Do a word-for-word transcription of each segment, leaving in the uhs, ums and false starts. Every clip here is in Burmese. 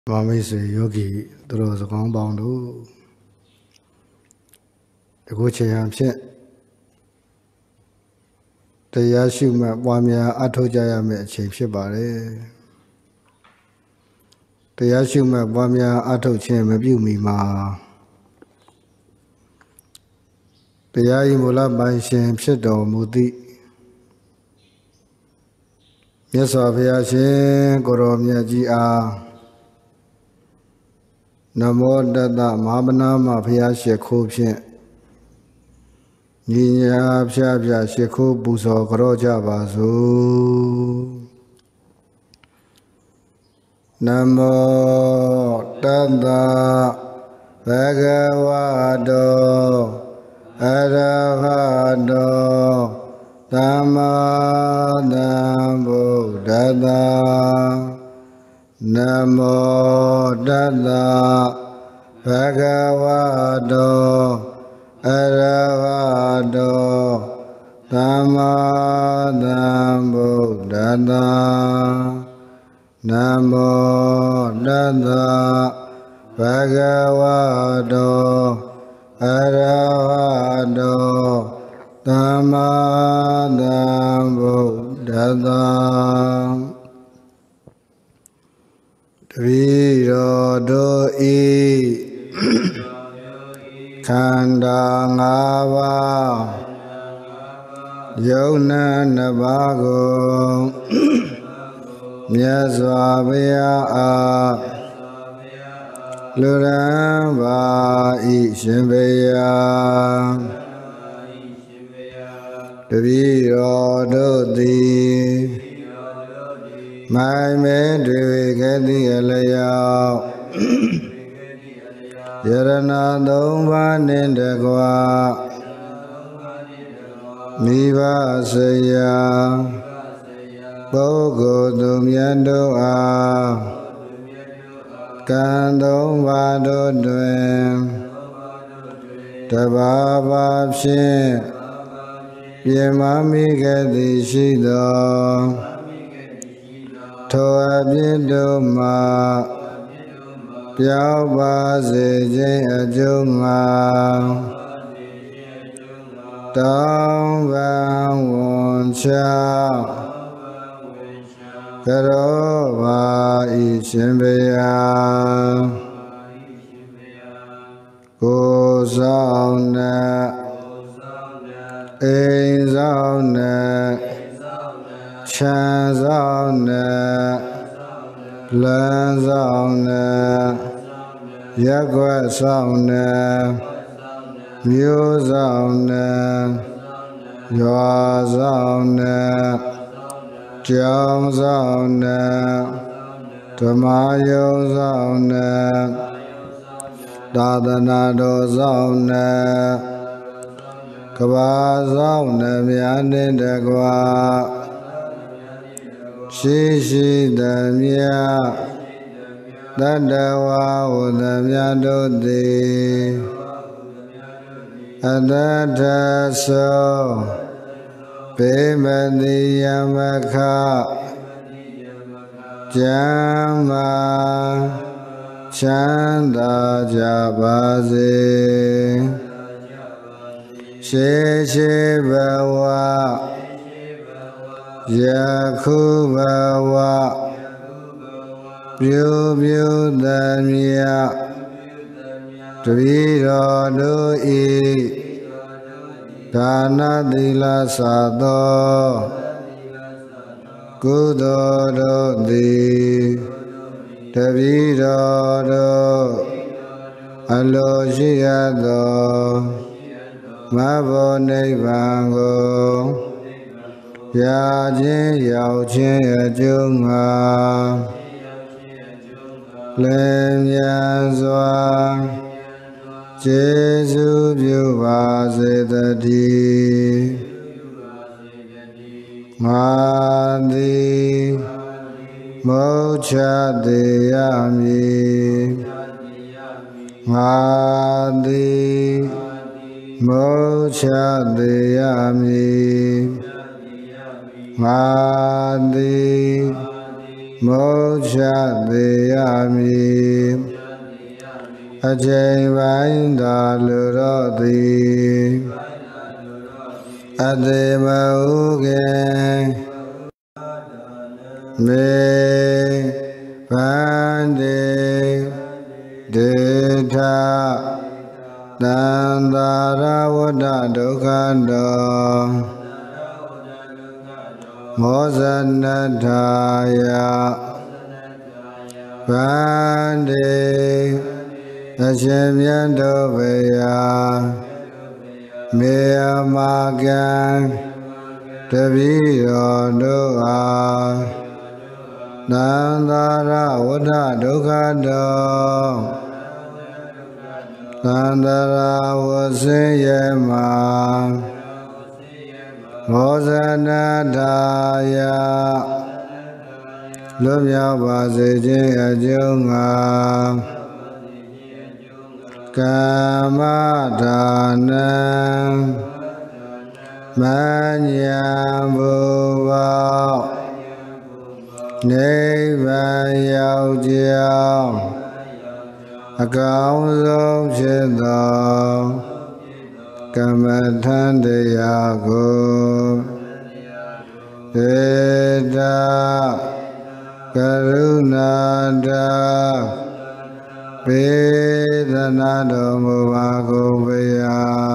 Mamisi yogi throws a compound. The Guchayam Shet the Yashuma Wamia Atojaya met Chief Shibare. The Yashuma Wamia Ato Chem Abumi Ma. The Yayimula by Shem Shedo Mudi. Yes, of Yashin Goromia G R. Namo Dada Mabana Mafia Shekopshin. Niya Pshabya Sheko Buso Groja Basu Namo Dada Bhagavato Arahato Dhammadhammo Dada Namo Dada Bhagavato Arahato Dhammadhammo Dada Namo Dada Bhagavato Arahato Dhammadhammo Dada Viro do I Kanda ngava Yona nabago Myaswabaya a Luramba Ishimbeya Deviro Dodi My man Devigati Alaya Yarana Doma Nindagwa Niva Saya Bogo Dumyando A Kandom Vado Dwem Tababa Shin Yemami Gadi Shido Toa Binduma Piao ba se jin ajunga Tong ban won cha Karo ba ishimbeya Ko saung na Ein saung na Chan saung na Lan saung na Yakwa saung na Myo saung na Ywa saung na Jiang saung na Tamayo saung na Dadana do saung na Kaba saung na Myanin dagwa Shishi Damya Dadawa Udamya Dodi Adata So Bimadi Yamaka Jama Chanda Jabazi Shishi Bawa Yakubawa Byu Byu Damya Tviro Do I Dana Dila Sado Kudo Do Di Tviro Do Aloshia Do Mabo Nivango Ya Jin Yao Chin Ajunga Len Yan Zwa Jesu Byu Ba Se Tati Madi Mocha Deyami Madi Mocha Deyami Madi Mocha Deyami Ajay Vainda Lurodi Adema Uge Me Vande Deta Nandara Vada Dukando Mozanataya Vande Ashemyando Veya Mea Magan Tabiro Dua Nandara Vada Dukando Nandara Vaseyama Mozanataya Lumya Vaseje Ajunga Kamadana Manyambuva Nevayaujiao Akaunzom Chido Kamathandeyago Deda Karunada Vedanado Muvago Veya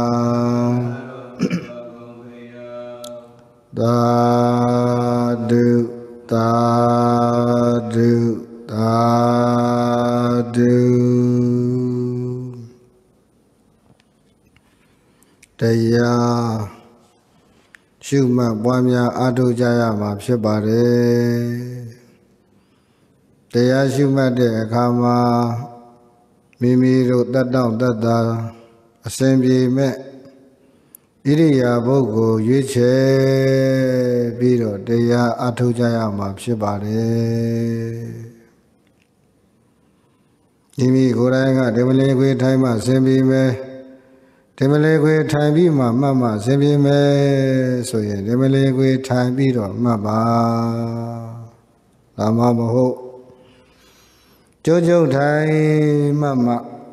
Dadu Dadu Daduတရားရှုမှတ်ပွားများအားထုတ်ကြရမှာဖြစ်ပါတယ်တရားရှုမှတ်တဲ့အခါမှာမိမိတို့တတ်တောင့်တတ်တာအစဉ်ပြေမဲ့ဣရိယာပုဂ္ဂိုလ်ရွေးချယ်ပြီးတော့တရားအားထုတ်ကြရမှာဖြစ်ပါတယ်မိမိကိုယ်တိုင်ကဒီမလေးခွေထိုင်းမှအစဉ်ပြေမဲ့ဒီမလေးခွေထိုင်ပြီးမှမှတ်မှဆင်ပြေမယ်ဆိုရင်ဒီမလေးခွေထိုင်ပြီးတော့မှတ်ပါဒါမှမဟုတ်ကြိုးကြုတ်ထိုင်မှတ်မှ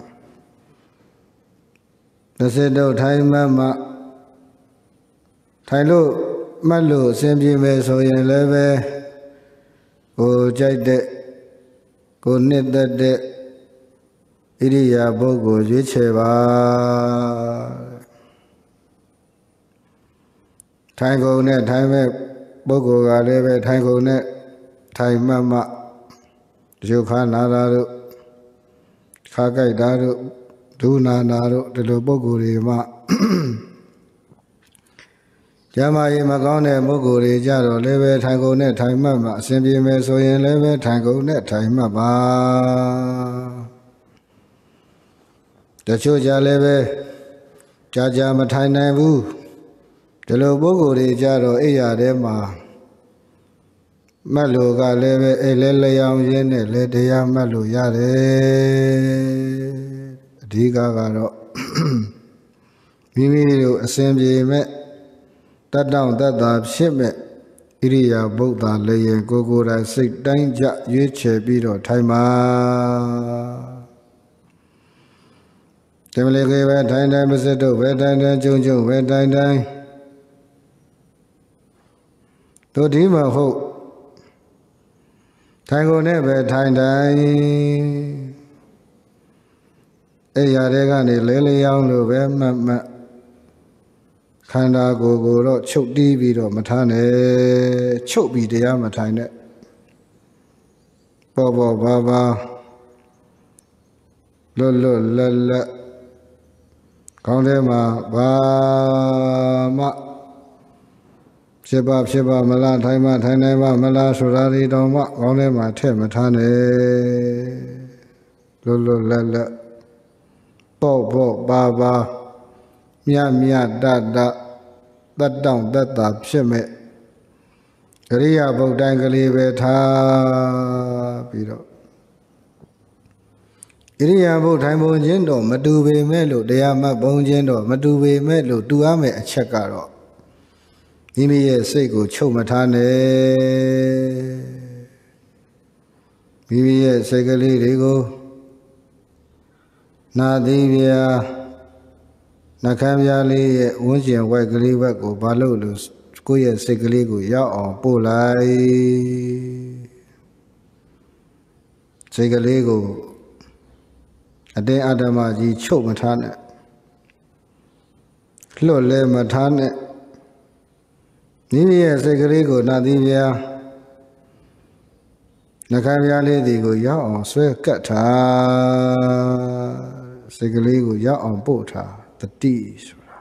တစ်စက်တော့ထိုင်မှတ်မှထိုင်လို့မှတ်လို့ဆင်ပြေမယ်ဆိုရင်လည်းပဲကိုကြိုက်တဲ့ကိုနှစ်သက်တဲ့ဣရိယာပုဂ္ဂိုလ်ရွေးချယ်ပါထိုင်ကုန်နဲ့ထိုင်မဲ့ပုဂ္ဂိုလ်ကလည်းပဲထိုင်ကုန်နဲ့ထိုင်မှတ်မှရုပ်ခါနာတာတို့ခါကြိုက်တာတို့ဒုနာနာတို့ဒီလိုပုဂ္ဂိုလ်တွေမှကျမ်းမာရေးမကောင်းတဲ့ပုဂ္ဂိုလ်တွေကြတော့လည်းပဲထိုင်ကုန်နဲ့ထိုင်မှတ်မှအစဉ်ပြေမယ်ဆိုရင်လည်းပဲထိုင်ကုန်နဲ့ထိုင်မှတ်ပါတချို့ကြလည်းပဲကြာကြာမထိုင်နိုင်ဘူးဒီလိုပုဂ္ဂိုလ်တွေကြတော့အိယာထဲမှာမှတ်လို့ကလည်းပဲအိလဲလျောင်ရင်းနဲ့လည်းတရားမှတ်လို့ရတယ်အဓိကကတော့မိမိတို့အစဉ်ပြေမဲ့တတ်တောင့်တတ်တာဖြစ်မဲ့ဣရိယာပုဒ်သာလည်းရင်ကိုကိုယ်တိုင်စိတ်တိုင်းကြရွေးချယ်ပြီးတော့ထိုင်ပါတမလေးကြီးပဲထိုင်တိုင်းမစစ်တော့ပဲထိုင်တိုင်းကျုံကျုံပဲထိုင်တိုင်းတို့ဒီမဟုတ်ထိုင်ကုန်နဲ့ပဲထိုင်တိုင်းအဲ့ရတဲ့ကနေလဲလျောင်းလို့ပဲမှတ်မှတ်ခန္ဓာကိုယ်ကိုတော့ချုပ်တီးပြီးတော့မထားနဲ့ချုပ်ပြီးတရားမထိုင်နဲ့ပေါ်ပေါ်ပါပါလွတ်လွတ်လပ်လပ်ကောင်းထဲမှာဘာမှဖြစ်ပါဖြစ်ပါမလားထိုင်မှထိုင်နိုင်မှမလားဆိုတာဒီတော့မှကောင်းထဲမှာထည့်မထားနဲ့လွတ်လွတ်လပ်လပ်ပေါ့ပေါ့ပါပါမြတ်မြတ်တတတတ်တောင့်တတ်တာဖြစ်မဲ့ကရိယာပုဒ်တိုင်းကလေးပဲထားပြီးတော့ဣရိယာပုထိုင်ပုံချင်းတော့မတူပေမဲ့လို့တရားမှတ်ပုံချင်းတော့မတူပေမဲ့လို့တူရမယ့်အချက်ကတော့မိမိရဲ့စိတ်ကိုချုပ်မထားနဲ့မိမိရဲ့စိတ်ကလေးတွေကိုနာသီးပြာနှကမ်းပြားလေးရဲ့ဝန်းကျင်ဝိုက်ကလေးဘက်ကိုဘာလို့လို့ကိုယ့်ရဲ့စိတ်ကလေးကိုရောက်အောင်ပို့လိုက်စိတ်ကလေးကိုအတင်းအဓမ္မကြီးချုပ်မထားနဲ့လွတ်လဲမထားနဲ့မိမိရဲ့စိတ်ကလေးကိုနာသီးပြာနှကမ်းပြားလေးဒီကိုရောက်အောင်ဆွဲကပ်ထားစိတ်ကလေးကိုရောက်အောင်ပို့ထားတတိဆိုတာ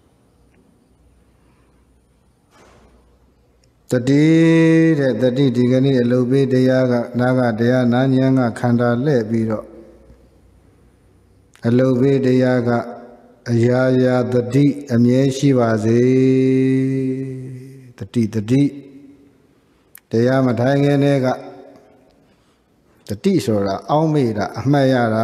တတိတဲ့တတိဒီကနေ့အလုပ်ပေးတရားကနာကတရားနာဉာဏ်ကခန္ဓာလှဲ့ပြီးတော့အလုပ်ပေးတရားကအရာရာတတိအမြဲရှိပါစေတတိတတိတရားမထိုင်ခင်တည်းကတတိဆိုတာအောင်းမေ့တာအမှတ်ရတာ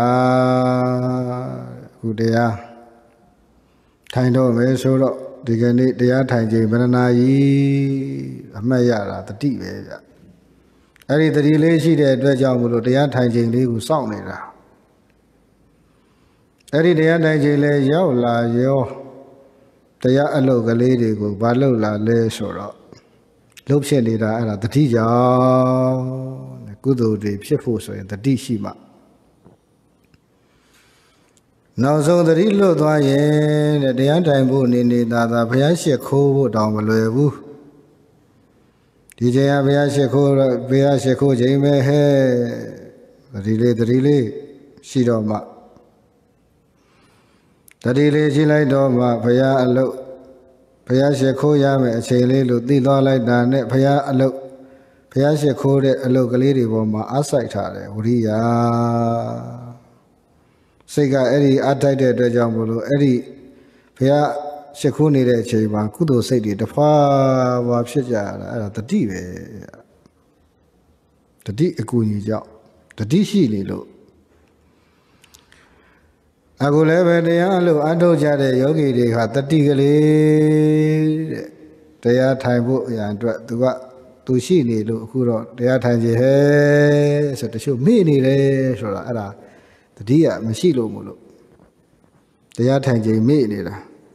အခုတရားထိုင်တော့မယ်ဆိုတော့ဒီကနေ့တရားထိုင်ချိန်ဗရဏာကြီးအမှတ်ရတာတတိပဲဗျအဲ့ဒီတတိလေးရှိတဲ့အတွက်ကြောင့်မလို့တရားထိုင်ချိန်လေးကိုစောင့်နေတာအဲ့ဒီတရားထိုင်ချိန်လေးရောက်လာရောတရားအလုပ်ကလေးတွေကိုဘာလုပ်လာလဲဆိုတော့လှုပ်ဖြစ်နေတာအဲ့ဒါတတိကြောင့်ကုသိုလ်တွေဖြစ်ဖို့ဆိုရင်တတိရှိမှနောက်ဆုံးတတိလွတ်သွားရင်တဲ့တရားထိုင်ဖို့နေနေသာသာဘုရားရှိခိုးဖို့တောင်မလွယ်ဘူးဒီချိန်ကဘုရားရှိခိုးတော့ဘုရားရှိခိုးချိန်ပဲဟဲ့တတိလေးတတိလေးရှိတော့မှတတိလေးရှိလိုက်တော့မှဘုရားအလုတ်ဘုရားရှိခိုးရမယ်အချိန်လေးလို့သိသွားလိုက်တာနဲ့ဘုရားအလုတ်ဘုရားရှိခိုးတဲ့အလုတ်ကလေးတွေပေါ်မှာအားစိုက်ထားတယ်ဝိရိယစိတ်ကအဲ့ဒီအားတိုက်တဲ့အတွက်ကြောင့်မလို့အဲ့ဒီဘုရားရှိခိုးနေတဲ့အချိန်မှာကုသိုလ်စိတ်တွေတဖွာဖွာဖြစ်ကြရတာအဲ့ဒါတတိပဲတတိအကူကြီးကြောင့်တတိရှိနေလို့အခုလည်းပဲတရားအလို့အထုတ်ကြတဲ့ယောဂီတွေကတတိကလေးတဲ့တရားထိုင်ဖို့အရာအတွက်သူကသူရှိနေလို့အခုတော့တရားထိုင်ကြဟဲဆိုတချို့မေ့နေတယ်ဆိုတာအဲ့ဒါတတိယမရှိလို့မို့လို့တရားထိုင်ကြမေ့နေတာ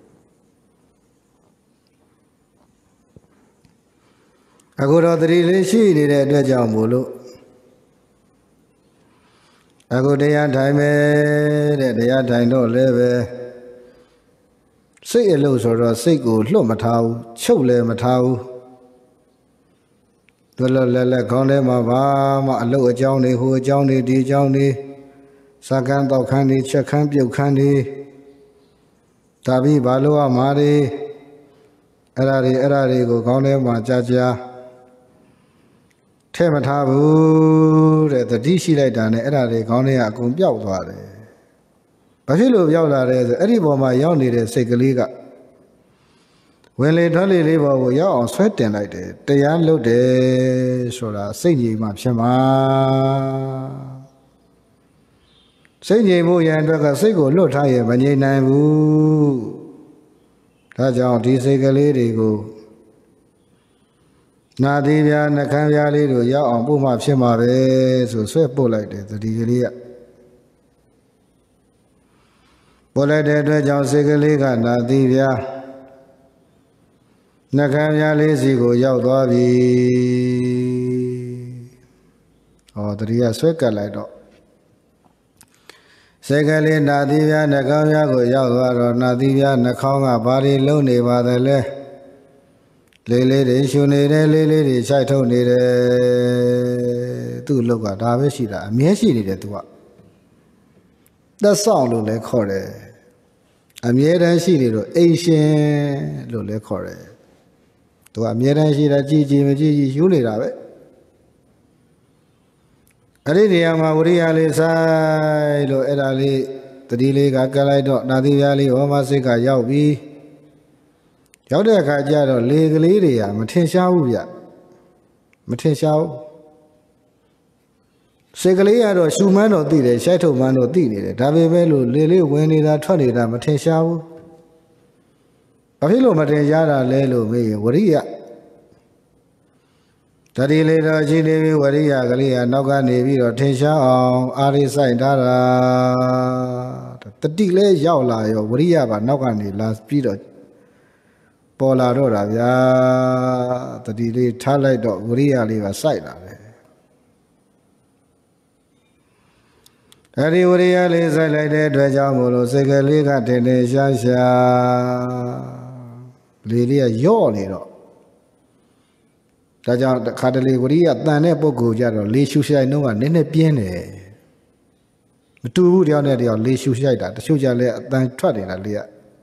အခုတော့တတိလေးရှိနေတဲ့အတွက်ကြောင့်မို့လို့အခုတရားထိုင်မယ်တဲ့တရားထိုင်တော့လည်းပဲစိတ်အလုပ်ဆိုတော့စိတ်ကိုလွတ်မထားဘူးချုပ်လည်းမထားဘူးလွတ်လွတ်လပ်လပ်ခေါင်းထဲမှာဘာမှအလုပ်အကြောင်းတွေဟိုအကြောင်းတွေဒီအကြောင်းတွေစကန်းတော့ခန်းတွေချက်ခန်းပြုတ်ခန်းတွေဒါပြီးဘာလို့ရမှာတွေအဲ့ဒါတွေအဲ့ဒါတွေကိုခေါင်းထဲမှာကြာကြာထဲမထားဘူးတဲ့တတိရှိလိုက်တာနဲ့အဲ့ဒါတွေခေါင်းထဲကအကုန်ပျောက်သွားတယ်။ဘာဖြစ်လို့ပျောက်လာလဲဆိုအဲ့ဒီပေါ်မှာရောက်နေတဲ့စိတ်ကလေးကဝင်လေထွက်လေလေးပေါ်ကိုရောက်အောင်ဆွဲတင်လိုက်တယ်။တရားလုတ်တယ်ဆိုတာစိတ်ကြီးမှဖြစ်မှာ။စိတ်ကြီးမှုရန်အတွက်ကစိတ်ကိုလွတ်ထားရင်မငြိမ်နိုင်ဘူး။ဒါကြောင့်ဒီစိတ်ကလေးတွေကိုနာသီးပြားနှကမ်းပြားလေးတို့ရောက်အောင်ပို့မှဖြစ်မှာပဲဆိုဆွဲပို့လိုက်တယ်သတိကလေးကပို့လိုက်တဲ့အတွက်ကြောင့်စိတ်ကလေးကနာသီးပြားနှကမ်းပြားလေးစီကိုရောက်သွားပြီဟောတတိယဆွဲကပ်လိုက်တော့စိတ်ကလေးနာသီးပြားနှကမ်းပြားကိုရောက်သွားတော့နာသီးပြားနှခေါင်းကဘာတွေလုံးနေပါသလဲလေးလေးတွေရှုနေတယ်လေးလေးတွေခြိုက်ထုတ်နေတယ်သူ့လောက်ကဒါပဲရှိတာအမြဲရှိနေတယ်သူကသက်ဆောင်လို့လည်းခေါ်တယ်အမြဲတမ်းရှိနေတော့အိမ်ရှင်လို့လည်းခေါ်တယ်သူကအမြဲတမ်းရှိတာကြည်ကြည်မကြည်ကြည်ယူနေတာပဲအဲ့ဒီနေရာမှာဝိရိယလေးဆိုင်လို့အဲ့ဒါလေးတတိလေးကကလိုက်တော့နာသီးပြားလေးဟောမစိတ်ကရောက်ပြီးရောက်တဲ့အခါကျတော့လေကလေးတွေကမထင်ရှားဘူးဗျမထင်ရှားဘူးစိတ်ကလေးကတော့ရှူမှန်းတော့သိတယ်ရှိုက်ထုတ်မှန်းတော့သိနေတယ်ဒါပေမဲ့လို့လေလေးဝင်နေတာထွက်နေတာမထင်ရှားဘူးဘာဖြစ်လို့မထင်ရှားတာလဲလို့မေးရင်ဝရိယတတိလေးတော့ရှိနေပြီဝရိယကလေးကနောက်ကနေပြီးတော့ထင်ရှားအောင်အာရိဆိုင်ထားတာတတိလေးရောက်လာရောဝရိယပါနောက်ကနေလာပြီးတော့ပေါ်လာတော့တာဗျာတတိလေးထားလိုက်တော့ဝရိယလေးပါစိုက်လာတယ်အဲဒီဝရိယလေးစိုက်လိုက်တဲ့အတွက်ကြောင့်မို့လို့စိတ်ကလေးကထင်ထင်ရှားရှားလေလေးကယော့နေတော့ဒါကြောင့်ခါတလေဝရိယတန်တဲ့ပုဂ္ဂိုလ်ကြတော့လေရှူရှိုက်နှုံးကနည်းနည်းပြင်းတယ်မတူဘူးတယောက်နဲ့တယောက်လေရှူရှိုက်တာတချို့ကြလဲအတန်ထွက်နေတာလေက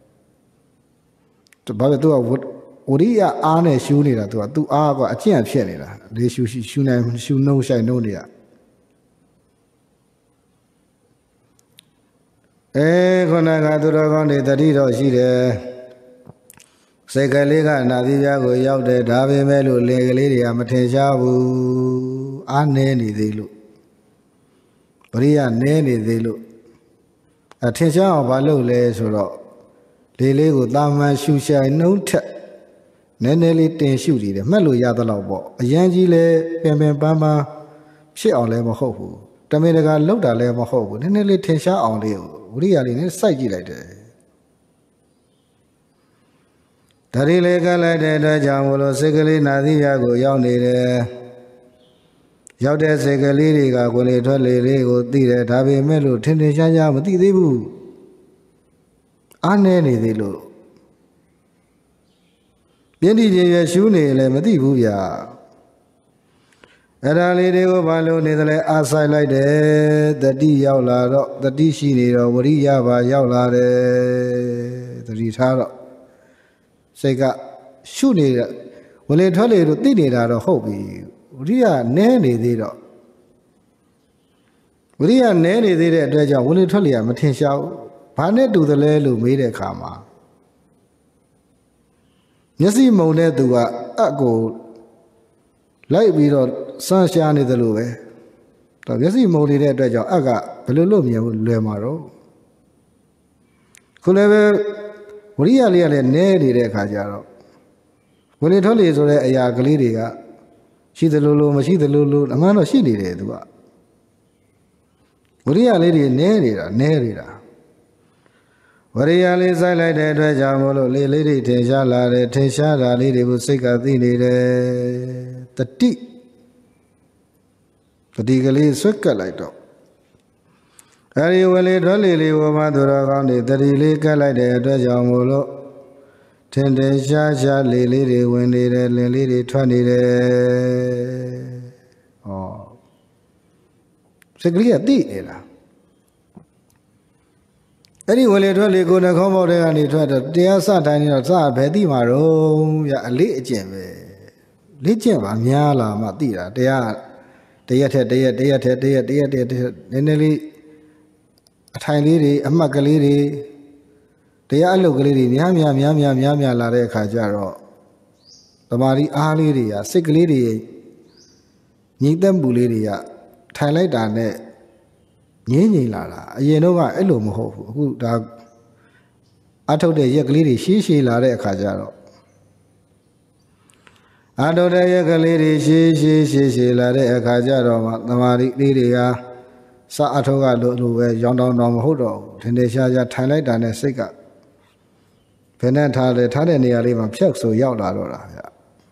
ဘာပဲသူကဝရိယအားနဲ့ရှူနေတာသူကသူအားကအကျင့်ဖြစ်နေတာလေရှူရှူနိုင်ရှူနှုံးရှိုက်နှုံးတွေကအဲခုနကသူတော်ကောင်းတွေတတိတော်ရှိတယ်စိတ်ကလေးကနာသီးပြားကိုရောက်တယ်ဒါပေမဲ့လို့လေကလေးတွေကမထင်ရှားဘူးအားနည်းနေသေးလို့ပရိယနည်းနေသေးလို့အထင်ရှားအောင်မလုပ်လဲဆိုတော့လေလေးကိုတာမန်ရှူရှိုင်နှုံးထက်နည်းနည်းလေးတင်ရှုနေတယ်မှတ်လို့ရသလောက်ပေါ့အရန်ကြီးလဲပင်ပင်ပန်းပန်းဖြစ်အောင်လည်းမဟုတ်ဘူးတမင်တကာလောက်တာလည်းမဟုတ်ဘူးနည်းနည်းလေးထင်ရှားအောင်လေးဝိရိယလေးနဲ့စိုက်ကြည့်လိုက်တယ်ဒါရီလေးကလိုက်တဲ့အတွက်ကြောင့်မလို့စိတ်ကလေးနာသီးရကိုရောက်နေတယ်ရောက်တဲ့စိတ်ကလေးတွေကကိုယ်လေးထွက်လေလေးကိုသိတယ်ဒါပေမဲ့လို့ထင်ထင်ရှားရှားမသိသေးဘူးအားနည်းနေသေးလို့ပြင်းထန်ရရှူးနေလည်းမသိဘူးဗျာအဲ့ဒါလေးတွေကိုဘာလို့နေသလဲအားဆိုင်လိုက်တယ်တတိရောက်လာတော့တတိရှိနေတော့ဝရိယပါရောက်လာတယ်တတိထားတော့စိတ်ကရှုနေတဲ့ဝလေထွက်လေတို့သိနေတာတော့ဟုတ်ပြီဝရိယနည်းနေသေးတော့ဝရိယနည်းနေသေးတဲ့အတွက်ကြောင့်ဝလေထွက်လေကမထင်ရှားဘူးဘာနဲ့တူသလဲလို့မေးတဲ့အခါမှာမျက်စိမုံတဲ့သူကအက်ကိုလိုက်ပြီးတော့စမ်းရှားနေတယ်လို့ပဲတော့မျက်စိမုံနေတဲ့အတွက်ကြောင့်အက်ကဘယ်လိုလုပ်မြင်ဖို့လွယ်မှာတော့ခုလည်းပဲဝရိယလေးကလည်းနည်းနေတဲ့အခါကျတော့ဝလေထွက်လေဆိုတဲ့အရာကလေးတွေကရှိသလိုလိုမရှိသလိုလိုအမှန်တော့ရှိနေတယ်သူကဝရိယလေးတွေနည်းနေတာနည်းနေတာဝရိယလေးစိုက်လိုက်တဲ့အတွက်ကြောင့်မို့လို့လေလေးတွေထင်ရှားလာတယ်ထင်ရှားတာလေးတွေကိုစိတ်ကသိနေတယ်တတိတတိကလေးဆွဲကပ်လိုက်တော့အဲဒီဝလေထွက်လေလေးဝမသူတော်ကောင်းတွေတတိလေးကပ်လိုက်တဲ့အတွက်ကြောင့်မို့လို့ထင်ထင်ရှားရှားလေလေးတွေဝင်နေတယ်လင်လေးတွေထွက်နေတယ်ဩစိတ်ကလေးကသိနေတာအဲ့ဒီဝလေထွက်လေကိုနှခေါင်းပေါက်တဲ့ကနေထွက်တော့တရားစတိုင်းနေတော့စဘယ်သိမှာတော့ဗျအလေးအကျင့်ပဲလေ့ကျင့်ပါများလာမှသိတာတရားတရက်ထက်တရက်တရက်ထက်တရက်တရက်တရက်နည်းနည်းလေးအထိုင်လေးတွေအမှတ်ကလေးတွေတရားအလုပ်ကလေးတွေများများများများများများလာတဲ့အခါကျတော့သမာဓိအားလေးတွေကစိတ်ကလေးတွေညီသက်မှုလေးတွေကထိုင်လိုက်တာနဲ့ငြင်းငြိမ်လာတာအရင်တော့ကအဲ့လိုမဟုတ်ဘူးအခုဒါအထုတ်တဲ့ရက်ကလေးတွေရှည်ရှည်လာတဲ့အခါကျတော့အထုတ်တဲ့ရက်ကလေးတွေရှည်ရှည်ရှည်ရှည်လာတဲ့အခါကျတော့မှသမာဓိလေးတွေကစအထုတ်ကလို့လို့ပဲရောင်းတောင်းတောင်းမဟုတ်တော့ဘူးထင်တယ်ရှားရှားထိုင်လိုက်တာနဲ့စိတ်ကဘယ်နဲ့ထားလဲထားတဲ့နေရာလေးမှာဖြတ်ဆိုရောက်လာတော့တာဗျ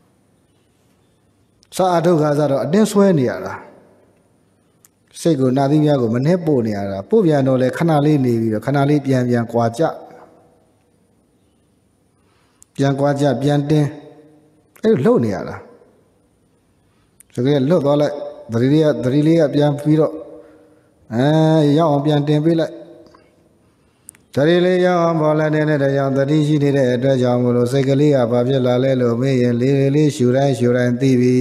စအထုတ်ကစားတော့အတင်းဆွဲနေရတာစိတ်ကိုနာသီးများကိုမနှဲပို့နေရတာပို့ပြန်တော့လေခဏလေးနေပြီးတော့ခဏလေးပြန်ပြန်ကွာကြပြန်ကွာကြပြန်တင်းအဲ့လိုလှုပ်နေရတာဆိုကြလွတ်သွားလိုက်သတိလေးကသတိလေးကပြန်ပြီးတော့အဲရောက်အောင်ပြန်တင်ပေးလိုက်သတိလေးရောက်အောင်ပေါ်လာတဲ့တဲ့ကြောင့်သတိရှိနေတဲ့အတွက်ကြောင့်မလို့စိတ်ကလေးကဘာဖြစ်လာလဲလို့မေးရင်လေးလေးရှူတိုင်းရှူတိုင်းသိပြီ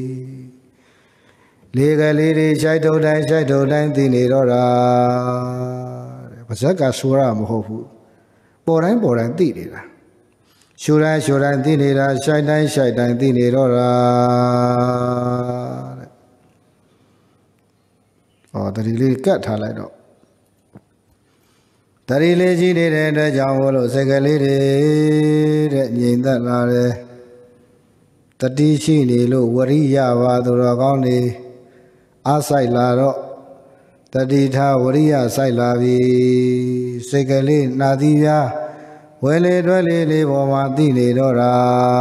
လေကလေးတွေရှိုက်ထုတ်တိုင်းရှိုက်ထုတ်တိုင်းသိနေတော့တာတဲ့ပါဇက်ကဆိုရမဟုတ်ဘူးပေါ်တိုင်းပေါ်တိုင်းသိနေတာရှူတိုင်းရှူတိုင်းသိနေတာရှိုက်တိုင်းရှိုက်တိုင်းသိနေတော့တာတဲ့ဟောတတိလေးကတ်ထားလိုက်တော့တတိလေးကြီးနေတဲ့အတွက်ကြောင့်လို့စိတ်ကလေးတွေတဲ့ငြိမ်သက်လာတယ်တတိရှိနေလို့ဝရိယပါသူတော်ကောင်းနေအားဆိုင်လာတော့တတိထားဝရိယဆိုင်လာပြီစိတ်ကလေးနာသီးပြားဝဲလေတွဲလေးလေးပေါ်မှာသိနေတော့တာ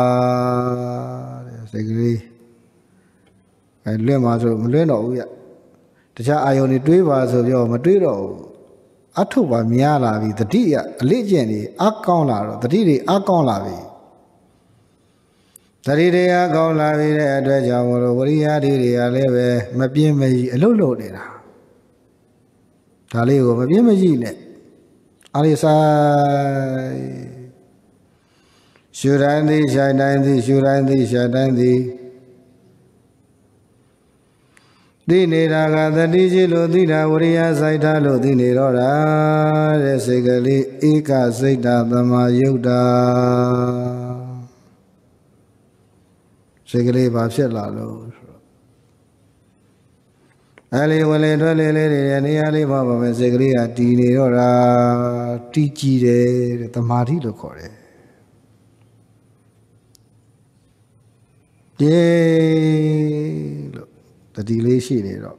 တဲ့စိတ်ကလေးအဲလွင့်မှာဆိုမလွင့်တော့ဘူးရတခြားအာယုန်တွေတွေးပါဆိုပြောမတွေးတော့ဘူးအထုပ်ပါများလာပြီတတိယအလေးကျင့်တွေအကောင်းလာတော့တတိတွေအကောင်းလာပြီတတိတွေအကောင်းလာပြီတဲ့အတွက်ကြောင့်မလို့ဝရိယတွေတွေကလည်းပဲမပြင်းမကြီးအလုတ်လုတ်နေတာဒါလေးကိုမပြင်းမကြီးနဲ့အားလေးဆိုင်ရှုတိုင်းသည်ရှိုင်တိုင်းသည်ရှုတိုင်းသည်ရှိုင်တိုင်းသည်သိနေတာကတတိရှိလို့သိတာဝရိယစိုက်ထားလို့သိနေတော့တာတဲ့စိတ်ကလေးဧကစိတ်တာသမာယုတ်တာစိတ်ကလေးဘာဖြစ်လာလို့အဲလေးဝင်လေထွက်လေလေးတွေနေရာလေးမှာပါပဲစိတ်ကလေးကတည်နေတော့တာတည်ကြည်တယ်တဲ့သမာဓိလို့ခေါ်တယ်ဒီလို့တတိလေးရှိနေတော့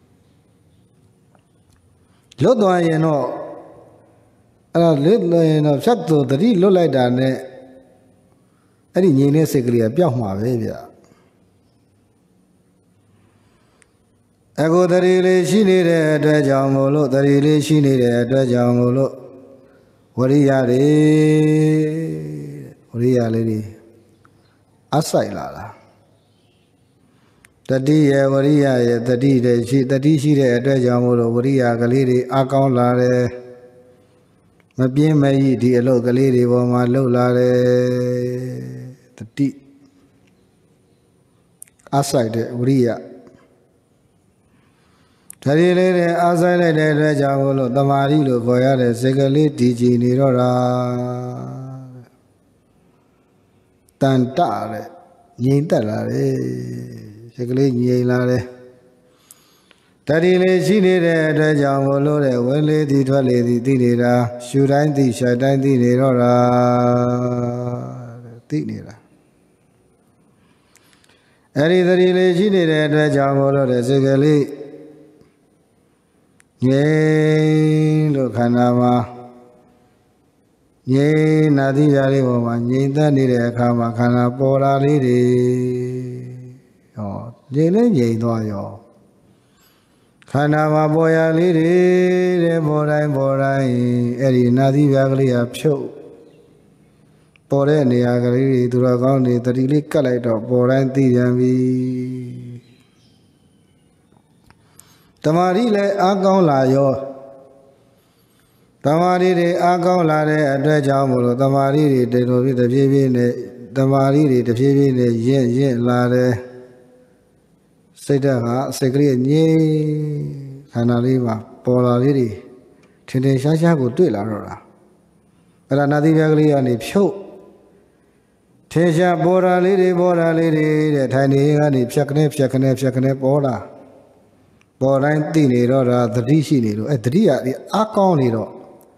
လွတ်သွားရင်တော့အဲ့ဒါလွတ်လို့ရင်တော့ဖြတ်သူတတိလွတ်လိုက်တာနဲ့အဲ့ဒီငြိမ်တဲ့စိတ်ကလေးကပျောက်မှာပဲဗျအခုတတိလေးရှိနေတဲ့အတွက်ကြောင့်မို့လို့တတိလေးရှိနေတဲ့အတွက်ကြောင့်မို့လို့ဝရိယတွေဝရိယလေးတွေအဆိုင်လာတာတတိယဝရိယရဲ့တတိတဲ့ရှိတတိရှိတဲ့အတွက်ကြောင့်မို့လို့ဝရိယကလေးတွေအကောင်းလာတယ်မပြင်းမကြီးဒီအလုပ်ကလေးတွေပေါ်မှာလှုပ်လာတယ်တတိအဆိုင်တဲ့ဝရိယတတိလေးတွေအဆိုင်လိုက်တဲ့အတွက်ကြောင့်မို့လို့တမာရီလို့ခေါ်ရတဲ့စိတ်ကလေးတည်ကြည်နေတော့တာတန်တတဲ့ငြိမ်သက်လာတယ်စိတ်ကလေးငြိမ်လာတယ်တတိလေးရှိနေတဲ့အတွက်ကြောင့်မို့လို့တဲ့ဝင်လေသည်ထွက်လေသည်သိနေတာရှူတိုင်းသိရှာတိုင်းသိနေတော့တာသိနေတာအဲ့ဒီတတိလေးရှိနေတဲ့အတွက်ကြောင့်မို့လို့တဲ့စိတ်ကလေးငြိမ်လို့ခန္ဓာမှာငြိမ်နာသီးဓာတ်လေးပေါ်မှာငြိမ်သက်နေတဲ့အခါမှာခန္ဓာပေါ်လာလေးတွေဟောငြိမ်လဲငြိမ်သွားရောခန္ဓာမှာပေါ်ရလေးတွေတဲ့ပေါ်တိုင်းပေါ်တိုင်းအဲ့ဒီနာသီးဓာတ်ကလေးကဖြုတ်ပေါ်တဲ့နေရာကလေးတွေသူတော်ကောင်းတွေတတိလေးကတ်လိုက်တော့ပေါ်တိုင်းသိပြန်ပြီတမာရီလည်းအားကောင်းလာရောတမာရီတွေအားကောင်းလာတဲ့အတွက်ကြောင့်မို့လို့တမာရီတွေတေလိုပြီးတပြေးပြေးနဲ့တမာရီတွေတပြေးပြေးနဲ့ရင့်ရင့်လာတယ်စိတ်ဓာတ်ကစိတ်ကလေးငြိမ်ခန္ဓာလေးမှာပေါ်လာလေးတွေထင်ထင်ရှားရှားကိုတွေ့လာတော့တာအဲ့ဒါနာသီပြားကလေးကနေဖြုတ်ထင်ရှားပေါ်လာလေးတွေပေါ်လာလေးတွေတဲ့ထိုင်နေကနေဖြတ်ခနဲ့ဖြတ်ခနဲ့ဖြတ်ခနဲ့ပေါ်လာပေါ်တိုင်းသိနေတော့တာသတိရှိနေလို့အဲသတိရအကောင်းနေတော့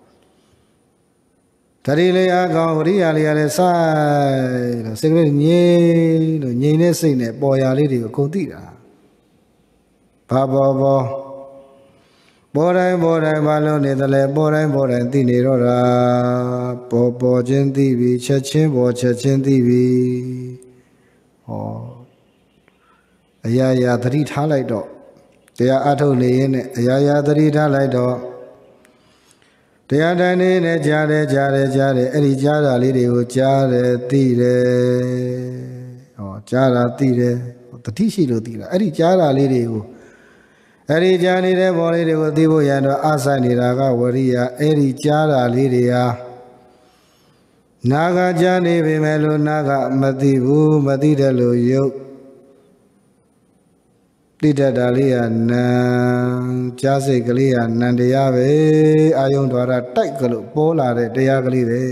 တတိလေးအကောင်းဝရိယလေးရလဲဆိုင်လို့စိတ်ကလေးငြိမ်လို့ငြိမ်တဲ့စိတ်နဲ့ပေါ်ရလေးတွေကိုအကုန်သိတာဘာပေါ်ပေါ်ပေါ်တိုင်းပေါ်တိုင်းဘာလို့နေတယ်လဲပေါ်တိုင်းပေါ်တိုင်းသိနေတော့တာပေါ်ပေါ်ချင်းသိပြီချက်ချင်းပေါ်ချက်ချင်းသိပြီဟောအရာရာသတိထားလိုက်တော့တရားအထုတ်နေရင်နဲ့အရာရာသတိထားလိုက်တော့တရားတိုင်းနေနဲ့ကြားတယ်ကြားတယ်ကြားတယ်အဲ့ဒီကြားတာလေးတွေကိုကြားတယ်သိတယ်ဟောကြားတာသိတယ်တတိရှိလို့သိတာအဲ့ဒီကြားတာလေးတွေကိုအဲ့ဒီကြားနေတဲ့ဘောလေးတွေကိုသိဖို့ရတော့အဆိုင်နေတာကဝရိယအဲ့ဒီကြားတာလေးတွေဟာနာကကြားနေပေမဲ့လို့နာကမသိဘူးမသိတယ်လို့ယုတ်တိတ္တတာလေးကနံကြားစိတ်ကလေးကနံတရားပဲအာယုံဓာရတိုက်ကလို့ပေါ်လာတဲ့တရားကလေးပဲ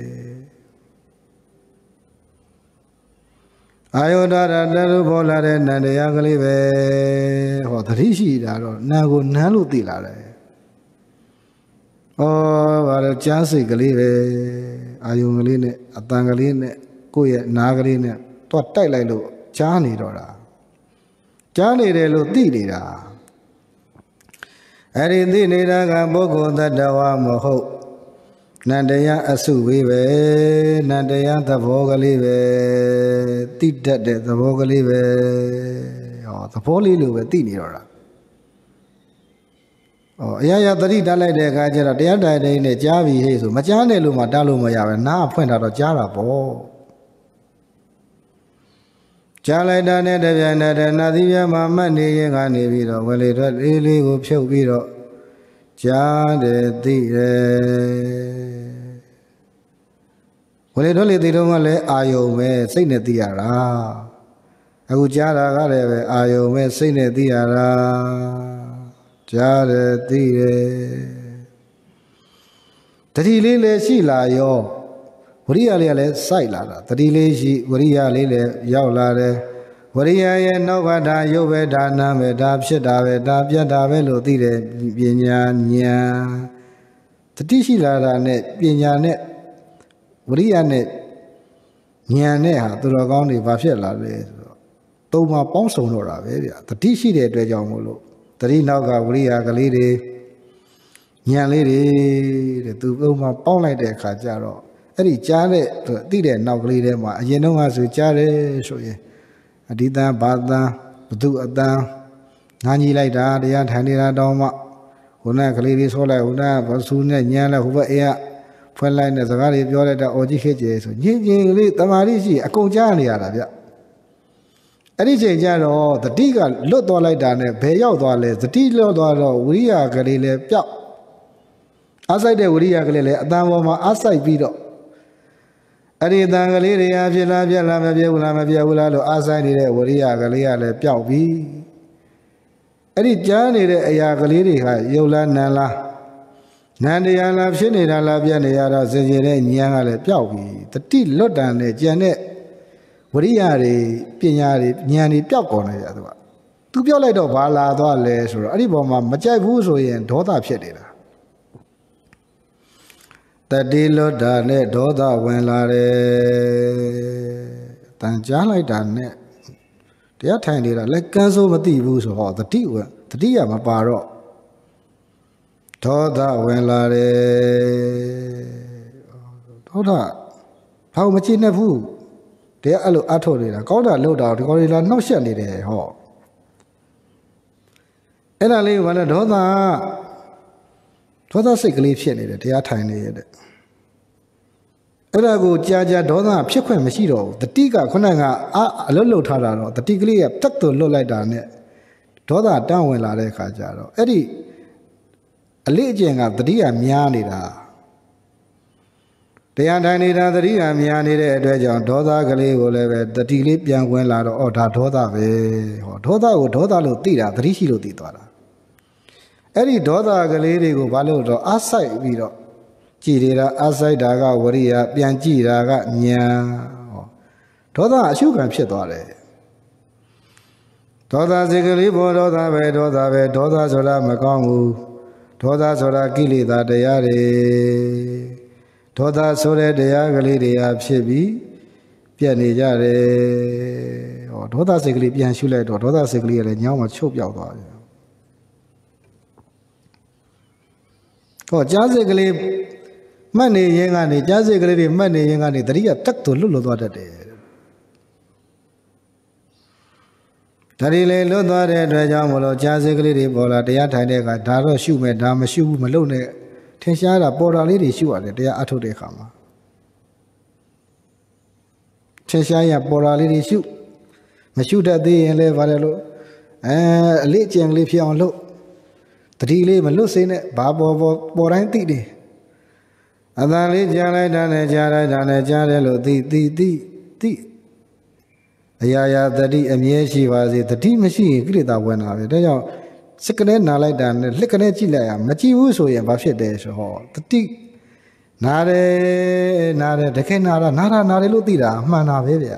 အာယုံဓာရတက်လို့ပေါ်လာတဲ့နံတရားကလေးပဲဟောသတိရှိတာတော့နံကိုနံလို့သိလာတယ်ဩဘာလဲကြားစိတ်ကလေးပဲအာယုံကလေးနဲ့အတန်ကလေးနဲ့ကိုယ့်ရဲ့နားကလေးနဲ့တော့တိုက်လိုက်လို့ကြားနေတော့တာကြားနေတယ်လို့သိနေတာအဲ့ဒီသိနေတာကပုဂ္ဂိုလ်တ attva မဟုတ်နန္တရားအစုဝေးပဲနန္တရားသဘောကလေးပဲသိတတ်တဲ့သဘောကလေးပဲဟောသဘောလေးလိုပဲသိနေတော့တာဟောအရာရာသတိတက်လိုက်တဲ့အခါကျတော့တရားတိုင်တိုင်းနဲ့ကြားပြီဟဲ့ဆိုမကြားနဲ့လို့မှတားလို့မရပဲနားဖွင့်တာတော့ကြားတာပေါ့ကြားလိုက်တာနဲ့တပြိုင်နက်တည်းနာသီးပြမှာမှတ်နေရင်ကနေပြီးတော့ဝေလေထွက်လေးလေးကိုဖြုတ်ပြီးတော့ကြားတယ်သိတယ်ဝေလေထွက်လေးသိတော့ကလည်းအာယုံပဲစိတ်နဲ့သိရတာအခုကြားတာကလည်းပဲအာယုံပဲစိတ်နဲ့သိရတာကြားတယ်သိတယ်တတိလေးလည်းရှိလာရောဝရိယလေးကလည်းစိုက်လာတာတတိလေးရှိဝရိယလေးလည်းရောက်လာတယ်ဝရိယရဲ့နောက်ကဒါရုပ်ပဲဒါနာပဲဒါဖြစ်တာပဲဒါပြတ်တာပဲလို့သိတယ်ပညာဉာဏ်တတိရှိလာတာနဲ့ပညာနဲ့ဝရိယနဲ့ဉာဏ်နဲ့ဟာသူတော်ကောင်းတွေဘာဖြစ်လာလဲဆိုတော့သုံးပါပေါင်းစုံတော့တာပဲဗျတတိရှိတဲ့အတွက်ကြောင့်မို့လို့တတိနောက်ကဝရိယကလေးတွေဉာဏ်လေးတွေတဲ့သူသုံးပါပေါင်းလိုက်တဲ့အခါကျတော့အဲ့ဒီကြားတဲ့သိတဲ့နောက်ကလေးထဲမှာအရင်တော့ကဆိုကြားတယ်ဆိုရင်အဒီတန်ဘာတန်ဘသူအတန်ငါကြီးလိုက်တာတရားထိုင်နေတာတောင်းမှဟိုနဲ့ကလေးလေးဆောလိုက်ဟိုနဲ့ဘဆူနဲ့ညံလိုက်ဟိုဘက်အေးကဖွင့်လိုက်တဲ့စကားတွေပြောလိုက်တာအော်ကြီးခေကျဲဆိုညင်ညင်ကလေးတမာရီရှိအကုန်ကြားနေရတာဗျအဲ့ဒီချိန်ကျတော့တတိကလွတ်သွားလိုက်တာနဲ့ဘယ်ရောက်သွားလဲတတိလွတ်သွားတော့ဝိရိယကလေးလည်းပျောက်အားဆိုင်တဲ့ဝိရိယကလေးလည်းအတန်ပေါ်မှာအားဆိုင်ပြီးတော့အဲ့ဒီတန်ကလေးတွေအဖြစ်လားပြက်လားမပြက်ဘူးလားမပြက်ဘူးလားလို့အားဆိုင်နေတဲ့ဝရိယကလေးကလည်းပျောက်ပြီအဲ့ဒီကြားနေတဲ့အရာကလေးတွေကရုပ်လားနာမ်လားနန္တရားလားဖြစ်နေတာလားပြက်နေရတော့စင်ကြယ်တဲ့ဉာဏ်ကလည်းပျောက်ပြီတတိလွတ်တန်နဲ့ကြံတဲ့ဝရိယတွေပညာတွေဉာဏ်တွေပျောက်ကုန်နေကြသူကသူပြောလိုက်တော့ဘာလာသွားလဲဆိုတော့အဲ့ဒီပေါ်မှာမကြိုက်ဘူးဆိုရင်ဒေါသဖြစ်နေတာတတိလွတ်တာနဲ့ဒေါသဝင်လာတယ်တန်ကြားလိုက်တာနဲ့တရားထိုင်နေတာလက်ကန်းစိုးမသိဘူးဆိုဟောတတိဝင်တတိရမပါတော့ဒေါသဝင်လာတယ်ဒေါသဘာမချိနဲ့ဘူးတရားအဲ့လိုအထုတ်နေတာကောင်းတာလို့တော့ဒီကောင်းတွေလာနှောက်ရှက်နေတယ်ဟောအဲ့ဒါလေးကလည်းဒေါသဒေါသစိတ်ကလေးဖြစ်နေတယ်တရားထိုင်နေရတဲ့အဲ့ဒါကိုကြာကြာဒေါသဖြစ်ခွင့်မရှိတော့ဘူးတတိကခုနကအအလွတ်လွတ်ထားတာတော့တတိကလေးကတက်တူလွတ်လိုက်တာနဲ့ဒေါသတန်းဝင်လာတဲ့အခါကျတော့အဲ့ဒီအလေးအကျင့်ကတတိကများနေတာတရားထိုင်နေတာတတိကများနေတဲ့အတွက်ကြောင့်ဒေါသကလေးကိုလည်းပဲတတိလေးပြန်ဝင်လာတော့အော်ဒါဒေါသပဲဟောဒေါသကိုဒေါသလို့သိတာတတိရှိလို့သိသွားတာအဲ့ဒီဒေါသကလေးတွေကိုဘာလို့တော့အားဆိုင်ပြီးတော့ကြည်နေတာအားဆိုင်တာကဝရိယပြန်ကြည်တာကဉာဏ်ဟောဒေါသအရှုခံဖြစ်သွားတယ်ဒေါသစိတ်ကလေးပေါ်ဒေါသပဲဒေါသပဲဒေါသဆိုတာမကောင်းဘူးဒေါသဆိုတာကိလေသာတရားတွေဒေါသဆိုတဲ့တရားကလေးတွေအဖြစ်ပြီးပြတ်နေကြတယ်ဟောဒေါသစိတ်ကလေးပြန်ရှုလိုက်တော့ဒေါသစိတ်ကလေးကလည်းညောင်းမှချုပ်ပြောက်သွားတယ်ဟောကြားစိတ်ကလေးမှတ်နေရင်ကနေကြားစိတ်ကလေးတွေမှတ်နေရင်ကနေတတိယတက်တူလွတ်လွတ်သွားတတ်တယ်ဒါတွေလေလွတ်သွားတဲ့အတွက်ကြောင့်မလို့ကြားစိတ်ကလေးတွေပေါ်လာတရားထိုင်တဲ့အခါဒါတော့ရှုမယ်ဒါမရှုဘူးမလုပ်နဲ့ထင်ရှားတာပေါ်တာလေးတွေရှုရတယ်တရားအထုတ်တဲ့အခါမှာထင်ရှားရပေါ်တာလေးတွေရှုမရှုတတ်သေးရင်လည်းဗါတယ်လို့အဲအလေးအကျင့်လေးဖြစ်အောင်လုပ်တတိလေးမလွတ်စေနဲ့ဘာပေါ်ပေါ်ပေါ်တိုင်းသိတယ်အသာလေးကြားလိုက်တာနဲ့ကြားလိုက်တာနဲ့ကြားတယ်လို့သိသိသိသိအရာရာတတိအမြဲရှိပါစေတတိမရှိရင်ကိလေသာဝင်တာပဲဒါကြောင့်စကနဲ့နာလိုက်တာနဲ့လက်ကနဲ့ကြည့်လိုက်ရမကြည့်ဘူးဆိုရင်ဘာဖြစ်တယ်ဆိုဟောတတိနာတယ်နာတယ်တကယ်နာတာနာတာနာတယ်လို့သိတာအမှန်တာပဲဗျာ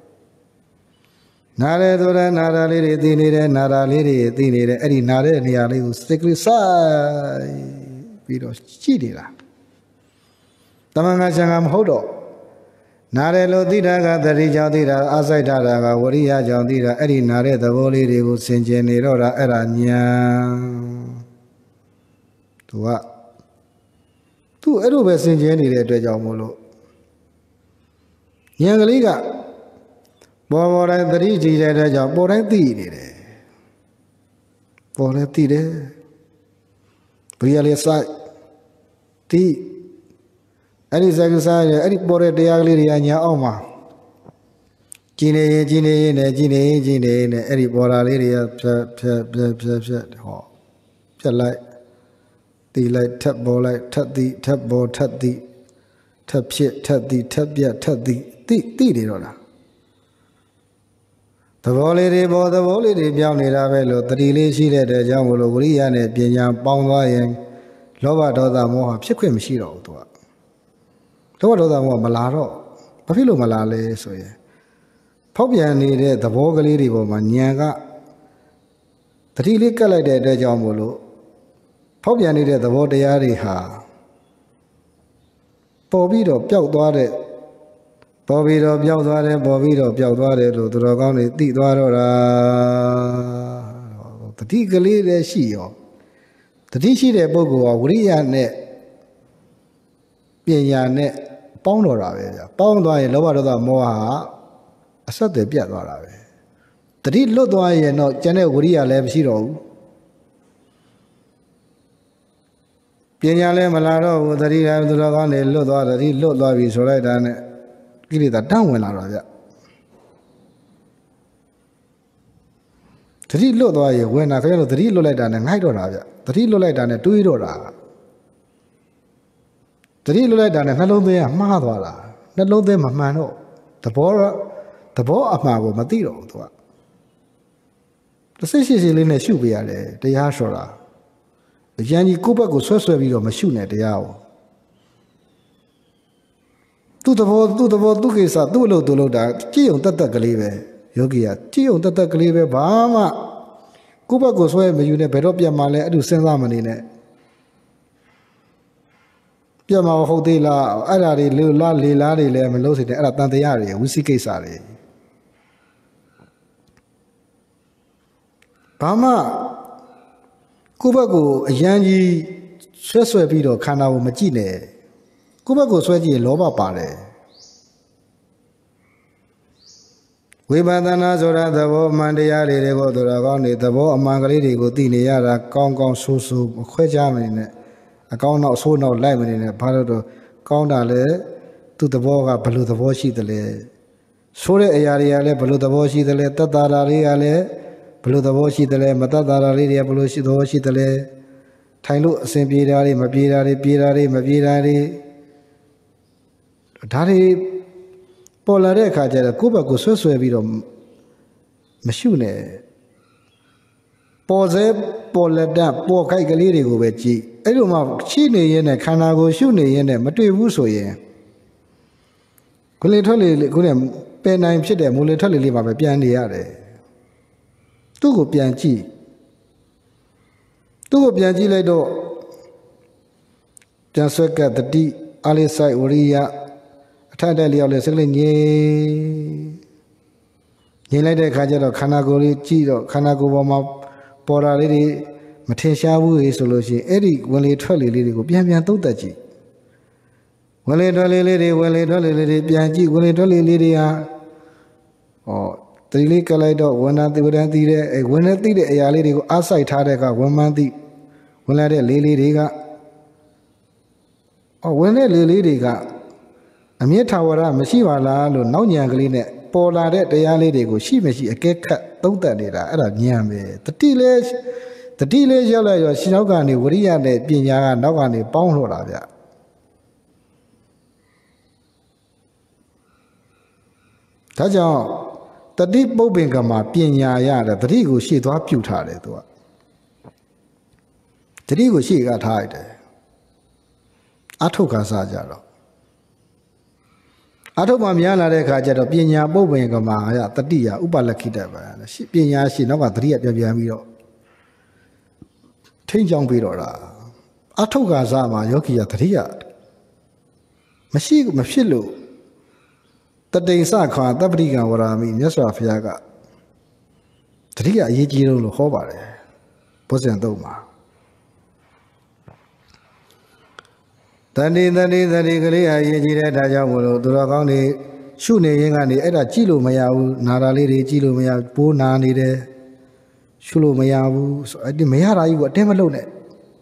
နာတယ်ဆိုတော့နာတာလေးတွေသိနေတယ်နာတာလေးတွေသိနေတယ်အဲ့ဒီနာတဲ့နေရာလေးကိုစိတ်ကလေးစိုက်ပြီးတော့ကြည့်နေတာတမန်ငါဆံကမဟုတ်တော့နာတယ်လို့သိတာကတတိကြောင့်သိတာအစိုက်ထားတာကဝရိယကြောင့်သိတာအဲ့ဒီနာတဲ့သဘောလေးတွေကိုဆင်ခြင်နေတော့တာအဲ့ဒါညာသူကသူအဲ့လိုပဲဆင်ခြင်နေတဲ့အတွက်ကြောင့်မို့လို့ဉာဏ်ကလေးကပေါ်ပေါ်တိုင်းတတိကြည့်တဲ့အတွက်ကြောင့်ပေါ်တိုင်းသိနေတယ်ပေါ်လည်းသိတယ်ဘရိယလေးစိုက်သိအဲ့ဒီစကားစားရအဲ့ဒီပေါ်တဲ့တရားကလေးတွေကညာအောင်မှာကြည်နေရင်ကြည်နေရင်နဲ့ကြည်နေရင်ကြည်နေရင်နဲ့အဲ့ဒီပေါ်တာလေးတွေကဖြတ်ဖြတ်ဖြတ်ဖြတ်ဖြတ်ဟောဖြတ်လိုက်တီလိုက်ထပ်ပေါ်လိုက်ထပ်တီထပ်ပေါ်ထပ်တီထပ်ဖြစ်ထပ်တီထပ်ပြတ်ထပ်တီတိတိနေတော့လားသဘောလေးတွေပေါ်သဘောလေးတွေပြောင်းနေတာပဲလို့တတိလေးရှိတဲ့တဲ့ကြောင့်မလို့ဝိရိယနဲ့ပညာပေါင်းသွားရင်လောဘဒေါသမောဟဖြစ်ခွင့်မရှိတော့ဘူးသူကလောဘဒေါသမောဟမလာတော့ဘာဖြစ်လို့မလာလဲဆိုရင်ဖောက်ပြန်နေတဲ့သဘောကလေးတွေပေါ်မှာဉာဏ်ကတတိလေးကတ်လိုက်တဲ့အတွက်ကြောင့်မို့လို့ဖောက်ပြန်နေတဲ့သဘောတရားတွေဟာပေါ်ပြီးတော့ပျောက်သွားတဲ့ပေါ်ပြီးတော့ပျောက်သွားတယ်ပေါ်ပြီးတော့ပျောက်သွားတယ်လို့သူတော်ကောင်းတွေသိသွားတော့တာတတိကလေးလည်းရှိရောတတိရှိတဲ့ပုဂ္ဂိုလ်ကဝိရိယနဲ့ပညာနဲ့ပေါင်းတော့တာပဲဗျာပေါင်းသွားရင်လောဘဒေါသမောဟအဆက်တွေပြတ်သွားတာပဲတတိလွတ်သွားရင်တော့ကျန်တဲ့ဝိရိယလည်းမရှိတော့ဘူးပညာလည်းမလာတော့ဘူးတတိကသူတော်ကောင်းတွေလွတ်သွားတတိလွတ်သွားပြီဆိုလိုက်တာနဲ့ကိလေသာတန်းဝင်လာတော့ဗျတတိလွတ်သွားရင်ဝင်တာခင်ဗျားတို့တတိလွတ်လိုက်တာနဲ့ငိုက်တော့တာဗျတတိလွတ်လိုက်တာနဲ့တွေးတော့တာတတိလွတ်လိုက်တာနဲ့နှလုံးသွင်းကမှားသွားတာနှလုံးသွင်းမမှန်တော့သဘောသဘောအမှားကိုမသိတော့ဘူးသူကတစိတ်ရှိရှိလေးနဲ့ရှုပေးရတယ်တရားဆိုတာအရန်ကြီးကိုယ့်ဘက်ကိုဆွဲဆွဲပြီးတော့မရှုနဲ့တရားကိုသူ့သဘောသူ့သဘောသူ့ကိစ္စသူ့အလုပ်သူ့လုပ်တာကြည်ုံတက်တက်ကလေးပဲယောဂီကကြည်ုံတက်တက်ကလေးပဲဘာမှကိုယ့်ဘက်ကိုဆွဲမယူနဲ့ဘယ်တော့ပြတ်မှလဲအဲ့လိုစဉ်းစားမနေနဲ့ပြတ်မှဟုတ်သေးလားအဲ့ဒါတွေလေလားလေလားတွေလည်းမလုပ်စေနဲ့အဲ့ဒါတန်တရားတွေဝိသိကိစ္စတွေဘာမှကိုယ့်ဘက်ကိုအရန်ကြီးဆွဲဆွဲပြီးတော့ခန္ဓာကိုမကြည့်နဲ့ကိုယ့်ဘက်ကိုဆွဲကြည့်ရင်လောဘပါတယ်ဝိပဿနာဆိုတာသဘောအမှန်တရားတွေတွေကိုသူတော်ကောင်းတွေသဘောအမှန်ကလေးတွေကိုသိနေရတာကောင်းကောင်းဆိုးဆိုးမခွဲခြားမနေနဲ့အကောင်းနောက်အဆိုးနောက်လိုက်မနေနဲ့ဘာလို့တော့ကောင်းတာလဲသူ့သဘောကဘယ်လိုသဘောရှိသလဲဆိုးတဲ့အရာတွေကလည်းဘယ်လိုသဘောရှိသလဲတတ်တာတွေကလည်းဘယ်လိုသဘောရှိသလဲမတတ်တာလေးတွေကဘယ်လိုရှိသဘောရှိသလဲထိုင်လို့အစဉ်ပြေတာတွေမပြေတာတွေပြေတာတွေမပြေတာတွေဒါတွေပေါ်လာတဲ့အခါကျတော့ကိုယ့်ဘက်ကိုဆွဲဆွဲပြီးတော့မရှုနဲ့ပေါ်စေပေါ်လက်တပေါ်ခိုက်ကလေးတွေကိုပဲကြည့်အဲ့လိုမှရှိနေရင်နဲ့ခန္ဓာကိုရှုနေရင်နဲ့မတွေ့ဘူးဆိုရင်ကိုလေထွက်လေကိုလည်းပယ်နိုင်ဖြစ်တဲ့မူလေထွက်လေလေးပါပဲပြန်နေရတယ်သူ့ကိုပြန်ကြည့်သူ့ကိုပြန်ကြည့်လိုက်တော့ပြန်ဆွဲကတတိအာလိဆိုင်ဝရိယအထက်တက်လျောက်လေစကလေးငြိငြိလိုက်တဲ့အခါကျတော့ခန္ဓာကိုယ်လေးကြည့်တော့ခန္ဓာကိုယ်ပေါ်မှာပေါ်တာလေးတွေမထင်ရှားဘူးလေဆိုလို့ရှိရင်အဲ့ဒီဝင်လေထွက်လေလေးတွေကိုပြန်ပြန်သုံးသပ်ကြည့်ဝင်လေထွက်လေလေးတွေဝင်လေထွက်လေလေးတွေပြန်ကြည့်ဝင်လေထွက်လေလေးတွေဟာဟောတတိလေးကလိုက်တော့ဝန်နာတိဝဒန်သိတဲ့အဲဝင်နေသိတဲ့အရာလေးတွေကိုအားစိုက်ထားတဲ့ကဝန်မှန်းသိဝင်လာတဲ့လေးလေးတွေကအော်ဝင်တဲ့လေးလေးတွေကအမြင့်ထာဝရမရှိပါလားလို့နောက်ညံကလေးနဲ့ပေါ်လာတဲ့တရားလေးတွေကိုရှိမရှိအကဲခတ်သုံးသပ်နေတာအဲ့ဒါညံပဲတတိလေးတတိလေးရောက်လိုက်ရောရှင်နောက်ကနေဝရိယနဲ့ပညာကနောက်ကနေပေါင်းလို့တာဗျဒါကြောင့်တတိပုပ္ပင်ကမှာပညာရတယ်တတိကိုရှေ့သွားပြုထားတယ်သူကတတိကိုရှေ့ကထားရတယ်အထုတ်ခါစားကြတော့အထုတ်မှများလာတဲ့အခါကျတော့ပညာပုပ္ပင်ကမှာရတတိယဥပလက္ခိတပဲပညာရှိနောက်ကတတိယပြန်ပြန်ပြီးတော့ထိန်းချောင်းပြီးတော့တာအထုတ်ခါစားမှာယောဂီကတတိယမရှိမဖြစ်လို့တတိန်စခါတပ္ပရိကံဝရာမိမြတ်စွာဘုရားကတတိယအရေးကြီးဆုံးလို့ဟောပါတယ်ဘုဇင်သုံးမှာတဏိတဏိတဏိကလေးအရေးကြီးတဲ့ဒါကြောင့်မို့လို့သူတော်ကောင်းတွေရှုနေရင်ကနေအဲ့ဒါကြည့်လို့မရဘူးနာတာလေးတွေကြည့်လို့မရပိုးနာနေတယ်ရှုလို့မရဘူးဆိုအဲ့ဒီမရတာကြီးကိုအတင်းမလုပ်နဲ့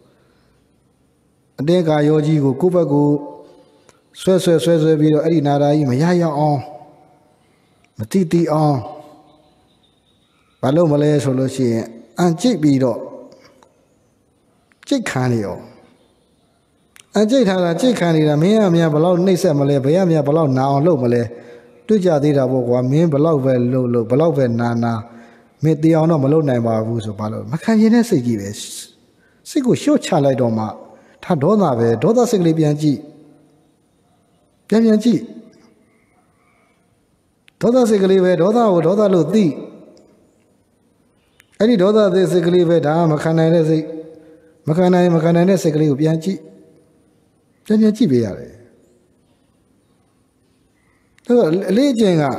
အတင်းကာယောကြီးကိုကိုယ့်ဘက်ကိုဆွဲဆွဲဆွဲဆွဲပြီးတော့အဲ့ဒီနာတာကြီးမရရအောင်မတိတိအောင်ဘာလို့မလဲဆိုလို့ရှိရင်အန်ကြိတ်ပြီးတော့ကြိတ်ခံနေရောအကြိတ်ထားတာကြိတ်ခံနေတာမင်းကမြဘလောက်နှိမ့်ဆက်မလဲဘယ်ကမြဘလောက်နာအောင်လုပ်မလဲတွေ့ကြသေးတာပေါ့ကွာမင်းဘလောက်ပဲလုပ်လို့ဘလောက်ပဲနာနာမင်းတရားအောင်တော့မလုပ်နိုင်ပါဘူးဆိုဘာလို့မခံရင်တဲ့စိတ်ကြီးပဲစိတ်ကိုလျှော့ချလိုက်တော့မှထားဒေါသပဲဒေါသစိတ်ကလေးပြန်ကြည့်ပြန်ပြန်ကြည့်ဒေါသစိတ်ကလေးပဲဒေါသကိုဒေါသလို့သိအဲ့ဒီဒေါသတဲ့စိတ်ကလေးပဲဒါမခံနိုင်တဲ့စိတ်မခံနိုင်မခံနိုင်တဲ့စိတ်ကလေးကိုပြန်ကြည့်ပြန်ပြန်ကြည့်ပေးရတယ်ဒါအလေးအကျင့်က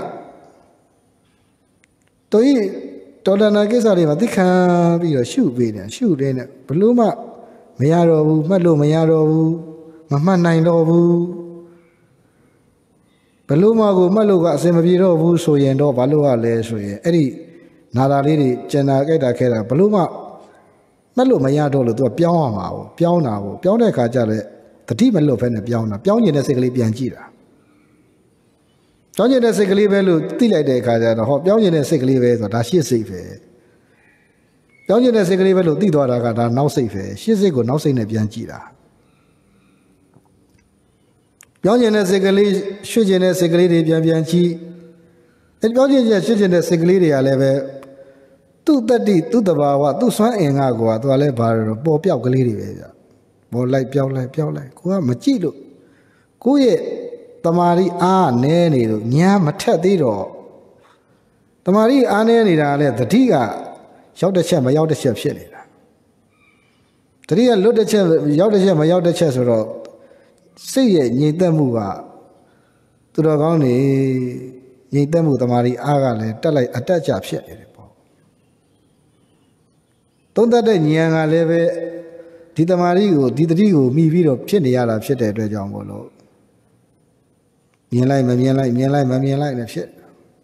တော်ဤတော်လနာကိစ္စတွေမှာသိခံပြီးတော့ရှုပေးတယ်ရှုတယ်နဲ့ဘလို့မှမရတော့ဘူးမှတ်လို့မရတော့ဘူးမမှတ်နိုင်တော့ဘူးဘလို့မှကိုမှတ်လို့ကအစင်မပြေတော့ဘူးဆိုရင်တော့ဘာလို့ရလဲဆိုရင်အဲ့ဒီနာတာလေးတွေကျန်တာကြိုက်တာခဲတာဘလို့မှမှတ်လို့မရတော့လို့သူကပြောင်းရမှာပေါ့ပြောင်းတာပေါ့ပြောင်းတဲ့အခါကျတော့တတိမလွတ်ဖက်နဲ့ပြောင်းတာပြောင်းနေတဲ့စိတ်ကလေးပြန်ကြည့်တာပြောင်းနေတဲ့စိတ်ကလေးပဲလို့သိလိုက်တဲ့အခါကျတော့ဟောပြောင်းနေတဲ့စိတ်ကလေးပဲဆိုတာဒါရှစ်စိတ်ပဲပြောင်းနေတဲ့စိတ်ကလေးပဲလို့သိသွားတာကဒါနောက်စိတ်ပဲရှစ်စိတ်ကိုနောက်စိတ်နဲ့ပြန်ကြည့်တာပြောင်းနေတဲ့စိတ်ကလေးရွှေ့နေတဲ့စိတ်ကလေးတွေပြန်ပြန်ကြည့်အဲပြောင်းနေတဲ့ရွှေ့နေတဲ့စိတ်ကလေးတွေကလည်းပဲသူ့တတ္တိသူ့တဘာဝသူ့စွမ်းအင်ကကွာသူကလည်းဘာလို့ပေါ်ပြောက်ကလေးတွေပဲဗျပေါ်လိုက်ပြောင်းလိုက်ပြောင်းလိုက်ကိုကမကြည့်လို့ကိုယ့်ရဲ့တမာရီအားနဲနေလို့ညာမထက်သေးတော့တမာရီအားနဲနေတာလည်းတတိကရောက်တစ်ချက်မရောက်တစ်ချက်ဖြစ်နေတာတတိကလွတ်တစ်ချက်ရောက်တစ်ချက်မရောက်တစ်ချက်ဆိုတော့စိတ်ရဲ့ညှိသက်မှုကသူတော်ကောင်းနေညှိသက်မှုတမာရီအားကလည်းတက်လိုက်အတက်ကြဖြစ်နေတယ်ပေါ့သုံးတတ်တဲ့ဉာဏ်ကလည်းပဲဒီတမာရီကိုဒီတတိကိုမိပြီးတော့ဖြစ်နေရတာဖြစ်တဲ့အတွက်ကြောင့်မို့လို့မြင်လိုက်မမြင်လိုက်မြင်လိုက်မမြင်လိုက်နဲ့ဖြစ်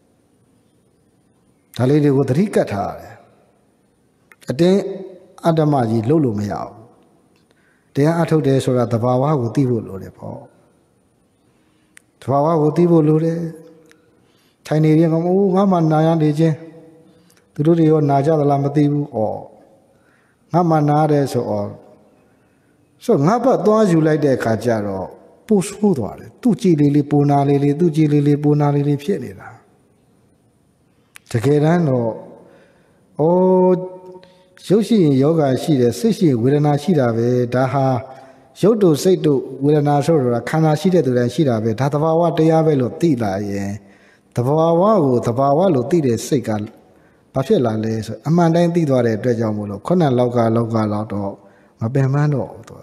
ဒါလေးတွေကိုသတိကတ်ထားရတယ်အတင်းအတ္တမကြီးလှုပ်လို့မရဘူးတရားအထုတ်တယ်ဆိုတာသဘာဝကိုသိဖို့လိုတယ်ပေါ့သဘာဝကိုသိဖို့လိုတယ်ထိုင်နေရင်ကမဟုတ်ငါမှနာရနေခြင်းသူတို့တွေရောနာကြသလားမသိဘူးဩငါမှနာတယ်ဆိုဩဆိုငါဘတ်သွားယူလိုက်တဲ့အခါကျတော့ပို့ဆိုးသွားတယ်သူ့ကြည်လေးလေးပူနာလေးလေးသူ့ကြည်လေးလေးပူနာလေးလေးဖြစ်နေတာတကယ်တမ်းတော့ဩရုပ်ရှိရင်ယောဂရှိတယ်စိတ်ရှိရင်ဝေဒနာရှိတာပဲဒါဟာရုပ်တို့စိတ်တို့ဝေဒနာဆိုတော့ခန္ဓာရှိတဲ့သူတိုင်းရှိတာပဲဒါသဘာဝတရားပဲလို့သိလာရင်သဘာဝကိုသဘာဝလို့သိတဲ့စိတ်ကဘာဖြစ်လာလဲဆိုအမှန်တိုင်းသိသွားတဲ့အတွက်ကြောင့်မို့လို့ခုနလောက်ကလောက်ကလောက်တော့မပင်ပန်းတော့ဘူး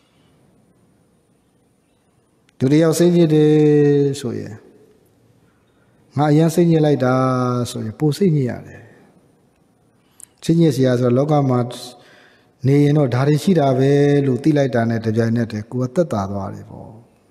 သူတယောက်စိတ်ညစ်တယ်ဆိုရင်ငါအရင်စိတ်ညစ်လိုက်တာဆိုရင်ပိုစိတ်ညစ်ရတယ်စိတ်ညစ်စရာဆိုတော့လောကမှာနေရင်တော့ဒါတွေရှိတာပဲလို့သိလိုက်တာနဲ့တပြိုင်နက်တည်းကိုယ်ကသက်သာသွားတယ်ပေါ့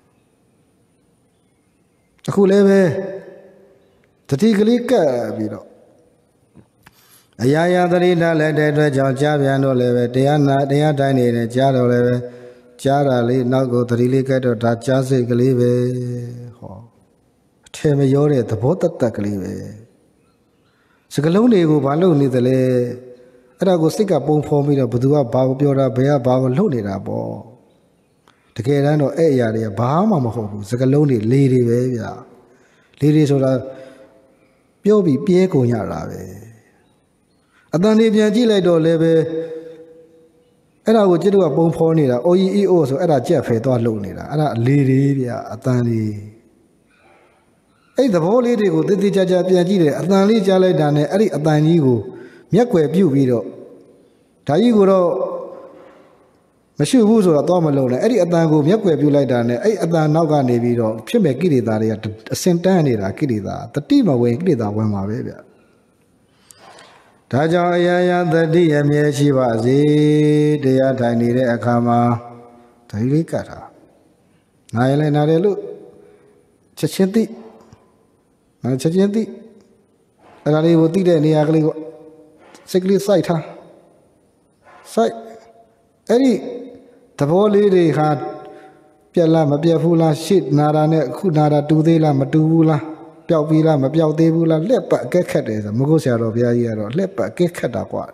အခုလည်းပဲတတိကလေးကပ်ပြီးတော့အရာရာသတိထားလိုက်တဲ့အတွက်ကြောင့်ကြားပြန်တော့လည်းပဲတရားနာတရားတိုင်းနေနဲ့ကြားတော့လည်းပဲကြားတာလေးနောက်ကိုသတိလေးကဲတော့ဒါကြားစိတ်ကလေးပဲဟောအထင်မရောတဲ့သဘောတတ်တတ်ကလေးပဲစကလုံးတွေကိုဘာလို့နေသလဲအဲ့ဒါကိုစိတ်ကပုံဖော်ပြီးတော့ဘသူကဘာကိုပြောတာဘယ်ကဘာကိုလှုပ်နေတာပေါ့တကယ်တမ်းတော့အဲ့အရာတွေကဘာမှမဟုတ်ဘူးစကလုံးတွေလေတွေပဲဗျလေတွေဆိုတာပြောပြီးပြဲကုန်ရတာပဲအတန်လေးပြန်ကြည့်လိုက်တော့လည်းပဲအဲ့ဒါကိုจิตတို့ကပုံဖော်နေတာ O E E O ဆိုအဲ့ဒါကြက်ဖယ်သွားလှုပ်နေတာအဲ့ဒါအလေးလေးဗျအတန်လေးအဲ့သဘောလေးတွေကိုတိတိကျကျပြန်ကြည့်တယ်အတန်လေးကြားလိုက်တာနဲ့အဲ့ဒီအတန်ကြီးကိုမျက်ွယ်ပြုတ်ပြီးတော့ဒါကြီးကိုတော့မရှိဘူးဆိုတော့တော့မလုံးနဲ့အဲ့ဒီအတန်ကိုမျက်ွယ်ပြလိုက်တာနဲ့အဲ့အတန်နောက်ကနေပြီးတော့ဖြစ်မဲ့ကိလေသာတွေကအစင်တန်းနေတာကိလေသာတတိမဝင်ကိလေသာဝင်ပါပဲဗျဒါကြောင့်အရာရာတတိအမြဲရှိပါစေတရားထိုင်နေတဲ့အခါမှာဓာတ်လေးကတ်တာနားရလဲနားတယ်လို့ချက်ချင်းသိနားချက်ချင်းသိအဲ့ဒါလေးကိုသိတဲ့နေရာကလေးကိုစိတ်ကလေးစိုက်ထားစိုက်အဲ့ဒီသဘောလေးတွေဟာပြက်လားမပြက်ဘူးလားရှစ်နာတာနဲ့အခုနာတာတူသေးလားမတူဘူးလားပျောက်ပြီလားမပျောက်သေးဘူးလားလက်ပတ်အကဲခတ်တယ်ဆိုမဟုတ်ဆရာတော်ဘုရားကြီးကတော့လက်ပတ်အကဲခတ်တာกว่า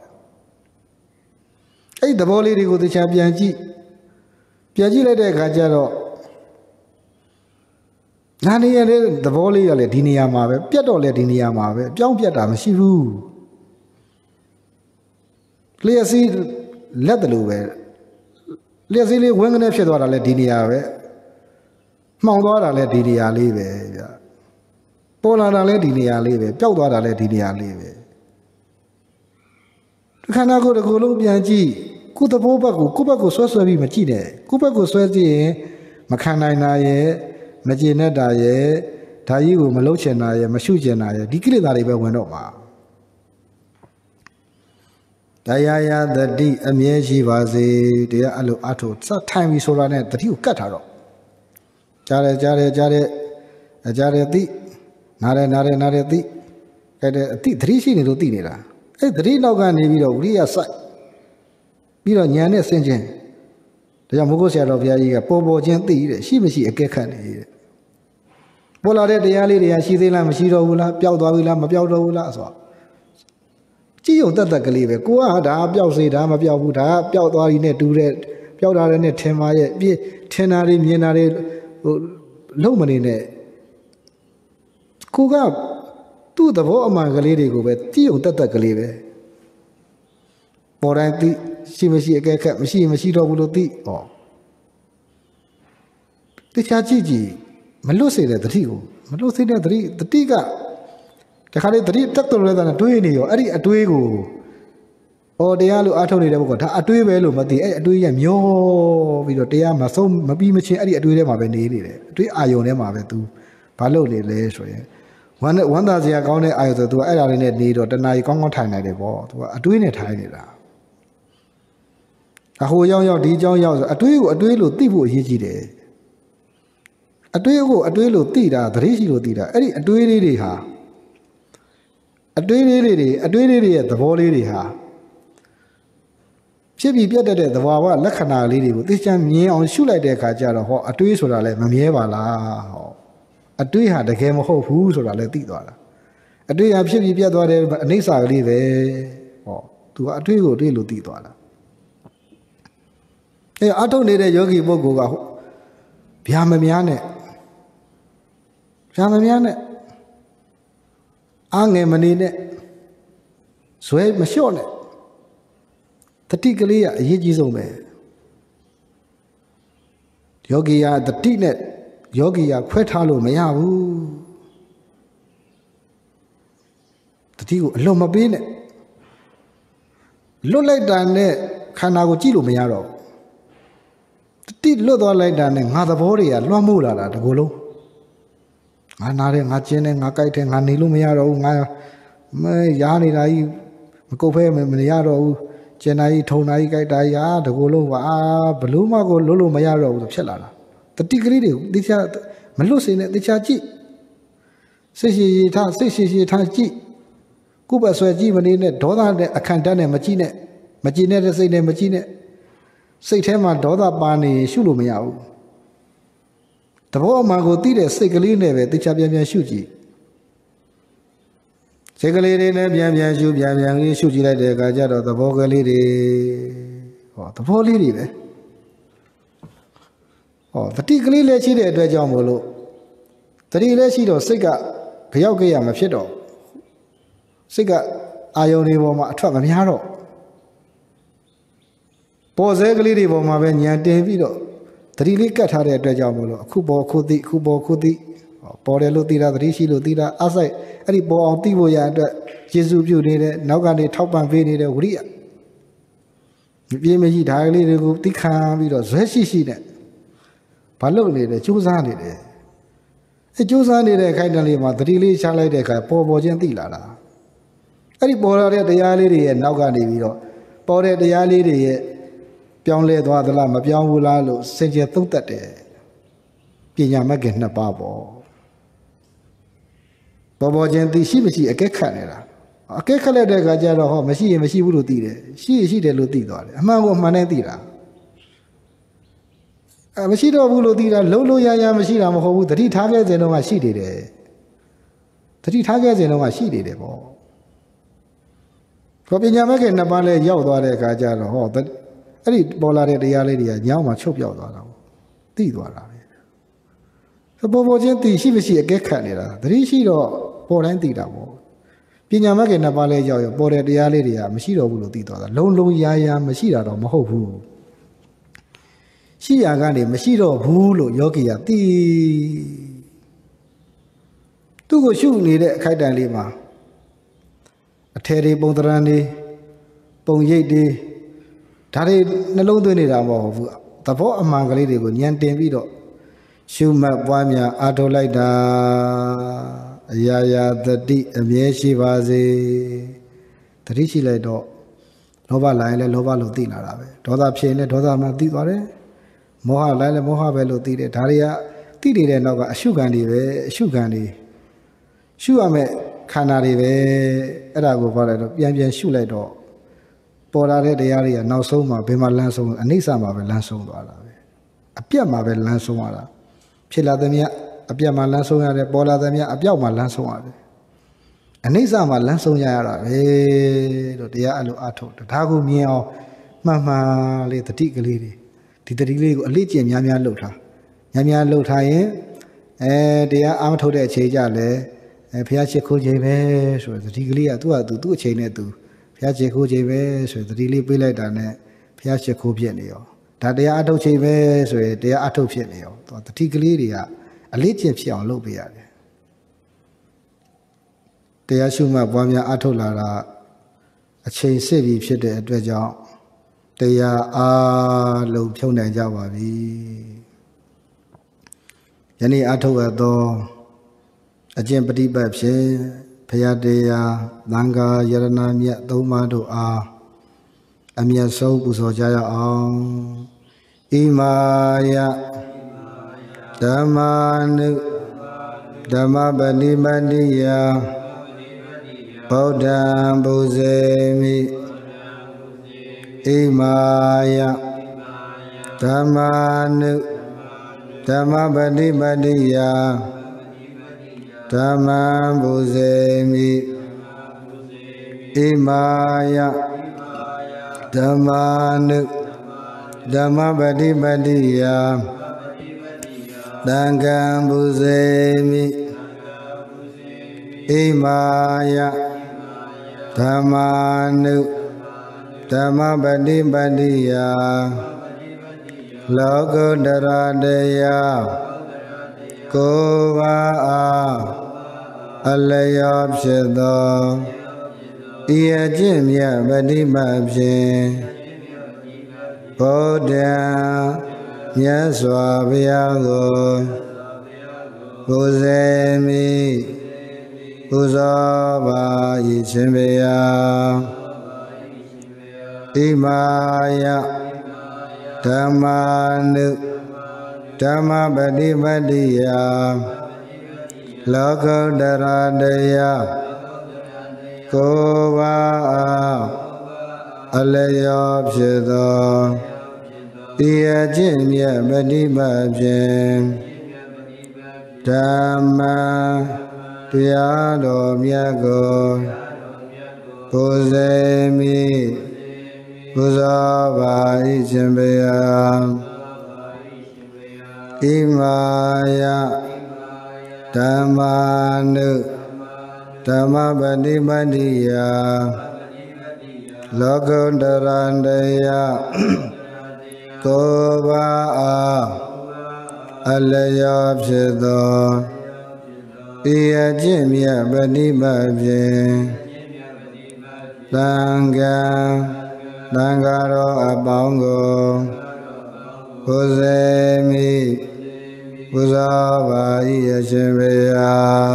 အဲ့ဒီသဘောလေးတွေကိုတခြားပြန်ကြည့်ပြန်ကြည့်လိုက်တဲ့အခါကျတော့နာနေရတဲ့သဘောလေးကလည်းဒီနေရာမှာပဲပြတ်တော့လည်းဒီနေရာမှာပဲပြောင်းပြတ်တာမရှိဘူးလျှက်စီးလက်တယ်လို့ပဲလျှက်စီးလေးဝင်းကနေဖြစ်သွားတာလည်းဒီနေရာပဲမှောင်သွားတာလည်းဒီနေရာလေးပဲဗျပေါ်လာတာလည်းဒီနေရာလေးပဲပျောက်သွားတာလည်းဒီနေရာလေးပဲခန္ဓာကိုယ်တစ်ခုလုံးပြန်ကြည့်ကိုယ်သဘောဘက်ကိုကိုယ့်ဘက်ကိုဆွဲဆွဲပြီးမကြည့်နဲ့ကိုယ့်ဘက်ကိုဆွဲကြည့်ရင်မခံနိုင်တာရဲ့မကျေနပ်တာရဲ့ဓာကြီးကိုမလုံးချင်တာရဲ့မရှုချင်တာရဲ့ဒီကိလေသာတွေပဲဝင်တော့မှာတရားရတတိအမြဲရှိပါစေတရားအဲ့လိုအထုစထိုင်ပြီးဆိုတာနဲ့တတိကိုကတ်ထားတော့ကြားတယ်ကြားတယ်ကြားတယ်အကြားတယ်သိနားတယ်နားတယ်နားတယ်သိကဲတဲ့အတိတတိရှိနေလို့သိနေတာအဲ့တတိနောက်ကနေပြီးတော့ဝိရိယစိုက်ပြီးတော့ဉာဏ်နဲ့ဆင်ခြင်ဒါကြောင့်မိုးကိုဆရာတော်ဘုရားကြီးကပေါ်ပေါ်ချင်းသိတဲ့ရှိမရှိအကဲခတ်နေတဲ့ပေါ်လာတဲ့တရားလေးတွေကရှိသေးလားမရှိတော့ဘူးလားပျောက်သွားပြီလားမပျောက်တော့ဘူးလားဆိုတော့ကြည့်ုံတက်တက်ကလေးပဲကိုကဒါပျောက်စေဒါမပျောက်ဘူးဒါပျောက်သွားပြီနဲ့တူတဲ့ပျောက်တာတဲ့နဲ့ထင်ပါရဲ့ပြည့်ထင်တာတွေမြင်တာတွေဟိုလုံးမနေနဲ့ကိုကသူ့သဘောအမှန်ကလေးတွေကိုပဲကြည့်ုံတက်တက်ကလေးပဲပေါ်တိုင်းသိရှိမရှိအကဲခတ်မရှိမရှိတော့ဘူးလို့သိဩတရားကြည့်ကြည့်မလွတ်စေတဲ့တတိကိုမလွတ်စေတဲ့တတိတတိကတခါလေတတိတက်တော်လဲတာတွေးနေရောအဲ့ဒီအတွေးကိုဩတရားလို့အားထုတ်နေတဲ့ဘုကဒါအတွေးပဲလို့မသိအဲ့အတွေးရမျောပြီးတော့တရားမဆုံးမပြီးမချင်းအဲ့ဒီအတွေးထဲမှာပဲနေနေတယ်အတွေးအာယုံထဲမှာပဲ तू ဘာလုပ်နေလဲဆိုရင်ဝမ်းဝမ်းသာစရာကောင်းတဲ့အာယုံဆို तू အဲ့ဒါလေးနဲ့နေတော့တဏှာကြီးကောင်းကောင်းထိုင်နိုင်တယ်ပေါ့ तू ကအတွေးနဲ့ထိုင်နေတာအဟိုရောက်ရောက်ဒီကြောင်းရောက်ဆိုအတွေးကိုအတွေးလို့သိဖို့အရေးကြီးတယ်အတွေးကိုအတွေးလို့သိတာသတိရှိလို့သိတာအဲ့ဒီအတွေးလေးတွေဟာအတွေးလေးတွေအတွေးလေးတွေရဲ့သဘောလေးတွေဟာဖြစ်ပြီးပြတ်တဲ့သဘာဝလက္ခဏာလေးတွေကိုသိချမ်းမြင်အောင်ရှုလိုက်တဲ့အခါကျတော့ဟောအတွေးဆိုတာလည်းမမြဲပါလားဟောအတွေးဟာတကယ်မဟုတ်ဘူးဆိုတာလည်းသိသွားတာအတွေးဟာဖြစ်ပြီးပြတ်သွားတဲ့အနိစ္စကလေးပဲဟောသူကအတွေးကိုအတွေးလို့သိသွားတာအဲအထုတ်နေတဲ့ယောဂီပုဂ္ဂိုလ်ကဗျာမများနဲ့ဗျာမများနဲ့အားငယ်မနေနဲ့ဇွဲမလျှော့နဲ့တတိကလေးကအရေးကြီးဆုံးပဲယောဂီယာတတိနဲ့ယောဂီယာခွဲထားလို့မရဘူးတတိကိုအလွန်မပေးနဲ့လွတ်လိုက်တာနဲ့ခန္ဓာကိုကြည့်လို့မရတော့တတိလွတ်သွားလိုက်တာနဲ့ငါသဘောတွေကလွှမ်းမိုးလာတာတကူလုံးငါနားတယ်ငါကျင်းတယ်ငါကြိုက်တယ်ငါနေလို့မရတော့ဘူးငါမရားနေတာကြီးမကုတ်ဖဲမနေရတော့ဘူးကျင်နာကြီးထုံနာကြီးကြိုက်တာကြီးဟာတကူလုံးကအာဘလို့မှကိုလွတ်လို့မရတော့ဘူးဖြစ်လာတာတတိကလေးတွေကိုတိကျမလွတ်စေနဲ့တိကျကြည့်စိတ်ရှိရှိထားစိတ်ရှိရှိထားကြည့်ကုပ္ပဆွဲကြည့်မနေနဲ့ဒေါသနဲ့အခန့်တန်းနဲ့မကြည့်နဲ့မကြည့်နဲ့တဲ့စိတ်နဲ့မကြည့်နဲ့စိတ်ထဲမှာဒေါသပါနေရှုလို့မရဘူးတဘောအမှန်ကိုသိတဲ့စိတ်ကလေးနဲ့ပဲတိကျပြန်ပြန်ရှုကြည့်စိတ်ကလေးတွေနဲ့ပြန်ပြန်ရှုပြန်ပြန်လေးရှုကြည့်လိုက်တဲ့အခါကျတော့သဘောကလေးတွေဟောသဘောလေးတွေပဲဟောတတိကလေးလည်းရှိတဲ့အတွက်ကြောင့်မို့လို့တတိလည်းရှိတော့စိတ်ကကြောက်ကြရမဖြစ်တော့စိတ်ကအာယုန်တွေပေါ်မှာအထွက်မများတော့ပေါ်စဲကလေးတွေပေါ်မှာပဲညံတင်ပြီးတော့တတိလေးကတ်ထားတဲ့အတွက်ကြောင့်မို့လို့အခုပေါ်ခုသိအခုပေါ်ခုသိပေါ်တယ်လို့သိတာတတိရှိလို့သိတာအဆိုင်အဲ့ဒီပေါ်အောင်သိဖို့ရအတွက်ယေရှုပြုနေတဲ့နောက်ကနေထောက်ပံ့ပေးနေတဲ့ဝိရိယပြေးမရှိဒါကလေးတွေကိုတိခံပြီးတော့ဇွဲရှိရှိနဲ့ဘာလုပ်နေလဲကြိုးစားနေတယ်အဲကြိုးစားနေတဲ့အခိုက်အတန့်လေးမှာတတိလေးချလိုက်တဲ့အခါပေါ်ပေါ်ချင်းသိလာတာအဲ့ဒီပေါ်လာတဲ့တရားလေးတွေရဲ့နောက်ကနေပြီးတော့ပေါ်တဲ့တရားလေးတွေရဲ့ပြောင်းလဲသွားသလားမပြောင်းဘူးလားလို့စင်ကြယ်သုံးသပ်တယ်ပညာမဂ္ဂင်နှစ်ပါးပေါ့ပေါ်ပေါ်ချင်းသိရှိမရှိအကဲခတ်နေတာအကဲခတ်လိုက်တဲ့အခါကျတော့ဟောမရှိရင်မရှိဘူးလို့သိတယ်ရှိရင်ရှိတယ်လို့သိသွားတယ်အမှန်ကိုအမှန်နဲ့သိတာအဲမရှိတော့ဘူးလို့သိတာလုံးလုံးရရမရှိတာမဟုတ်ဘူးတတိထားခဲ့စဉ်တော့ကရှိနေတယ်တတိထားခဲ့စဉ်တော့ကရှိနေတယ်ပေါ့ခေါ်ပညာမဂ္ဂင်နှစ်ပါးလဲရောက်သွားတဲ့အခါကျတော့ဟောအဲ့ဒီပေါ်လာတဲ့တရားလေးတွေကညောင်းမှချုပ်ပြောက်သွားတာပေါ့သိသွားတာပဲပေါ်ပေါ်ချင်းသိရှိမရှိအကဲခတ်နေတာတတိရှိတော့ပေါ်တိုင်းသိတာပေါ့ပညာမဂ္ဂင်နှစ်ပါးလဲရောက်ရောပေါ်တဲ့တရားလေးတွေကမရှိတော့ဘူးလို့သိသွားတာလုံးလုံးရရမရှိတာတော့မဟုတ်ဘူးရှိရကနေမရှိတော့ဘူးလို့ယောဂီကသိသူ့ကိုရှုနေတဲ့အခိုက်အတန့်လေးမှာအထေတွေပုံတရံတွေပုံရိပ်တွေဒါတွေနှလုံးသွင်းနေတာမဟုတ်ဘူးသဘောအမှန်ကလေးတွေကိုဉာဏ်တင်ပြီးတော့ရှုမှတ်ပွားများအားထုတ်လိုက်တာအရာရာတတိအမြဲရှိပါစေတတိရှိလိုက်တော့လောဘလာရင်လည်းလောဘလို့သိလာတာပဲဒေါသဖြစ်ရင်လည်းဒေါသမှသိသွားတယ်မောဟလာရင်လည်းမောဟပဲလို့သိတယ်ဒါတွေကသိနေတဲ့နောက်ကအရှုခံတွေပဲအရှုခံတွေရှုရမယ်ခန္ဓာတွေပဲအဲ့ဒါကိုဘာလဲတော့ပြန်ပြန်ရှုလိုက်တော့ပေါ်လာတဲ့တရားတွေကနောက်ဆုံးမှာဘယ်မှာလမ်းဆုံးအနိစ္စမှာပဲလမ်းဆုံးသွားတာပဲအပြတ်မှာပဲလမ်းဆုံးရတာဖြစ်လာတဲ့မြတ်အပြတ်မှာလမ်းဆုံးရတယ်ပေါ်လာတဲ့မြတ်အပြောက်မှာလမ်းဆုံးရတယ်အနိစ္စမှာလမ်းဆုံးရရတာပဲလို့တရားအဲ့လိုအထုတ်တယ်ဒါကိုမြင်အောင်မှန်မှန်လေးတတိကလေးတွေဒီတတိလေးကိုအလေးကျင့်များများလှုပ်ထားများများလှုပ်ထားရင်အဲတရားအားမထုတ်တဲ့အချိန်ကြလဲအဲဘုရားရှိခိုးခြင်းပဲဆိုတော့တတိကလေးကသူ့ဟာသူသူ့အချိန်နဲ့သူဘုရားရှိခိုးခြင်းပဲဆိုရင်တတိလေးပေးလိုက်တာနဲ့ဘုရားရှိခိုးဖြစ်နေရောဒါတရားအထုတ်ချိန်ပဲဆိုရင်တရားအထုတ်ဖြစ်နေရောသူတတိကလေးတွေကအလေးကျင့်ဖြစ်အောင်လုပ်ပေးရတယ်တရားရှုမှတ်ပွားများအထုတ်လာတာအချိန်စစ်ပြီးဖြစ်တဲ့အတွက်ကြောင့်တရားအားလုံးဖြုံးနိုင်ကြပါပြီယနေ့အထုတ်ရသောအကျင့်ပฏิပတ်ဖြင့်ဘုရားတရားသံဃာယရဏမြတ်သုံးပါးတို့အားအမြတ်ဆုံးပူဇော်ကြရအောင်ဣမာယဓမ္မာနုဓမ္မပฏิပတ္တိယဗုဒ္ဓံပူဇေမိဣမာယဓမ္မာနုဓမ္မပฏิပတ္တိယဓမ္မံပူဇေမိဣမာယဓမ္မာနုဓမ္မပฏิပတ္တိယသံဃံပူဇေမိဣမာယဓမ္မာနုဓမ္မပฏิပတ္တိယလောကုတ္တရာတရားကိုယ်ပါအားအလျော်ဖြစ်သောဤအကျင့်မြတ်ပฏิပတ်ဖြင့်ဗုဒ္ဓံမြတ်စွာဘုရားကိုပူဇေမိပူဇော်ပါ၏ရှင်ဘုရားဣမာယဓမ္မာနုဓမ္မပฏิပတ္တိယလောကုတ္တရာတရားကိုယ်ပါအားအလျော်ဖြစ်သောဤအကျင့်မြတ်ပฏิပတ်ဖြင့်ဓမ္မတရားတော်မြတ်ကိုပူဇေမိပူဇော်ပါ၏ရှင်ဘုရားဣမာယဓမ္မာနုဓမ္မပฏิပတ္တိယလောကုတ္တရာတရားကိုယ်ပါအားအလျော်ဖြစ်သောဤအကျင့်မြတ်ပฏิပတ်ဖြင့်သံဃံပသံဃာတော်အပေါင်းကိုကိုယ်စေမိပူဇော်ပါ၏အရှင်ဘုရား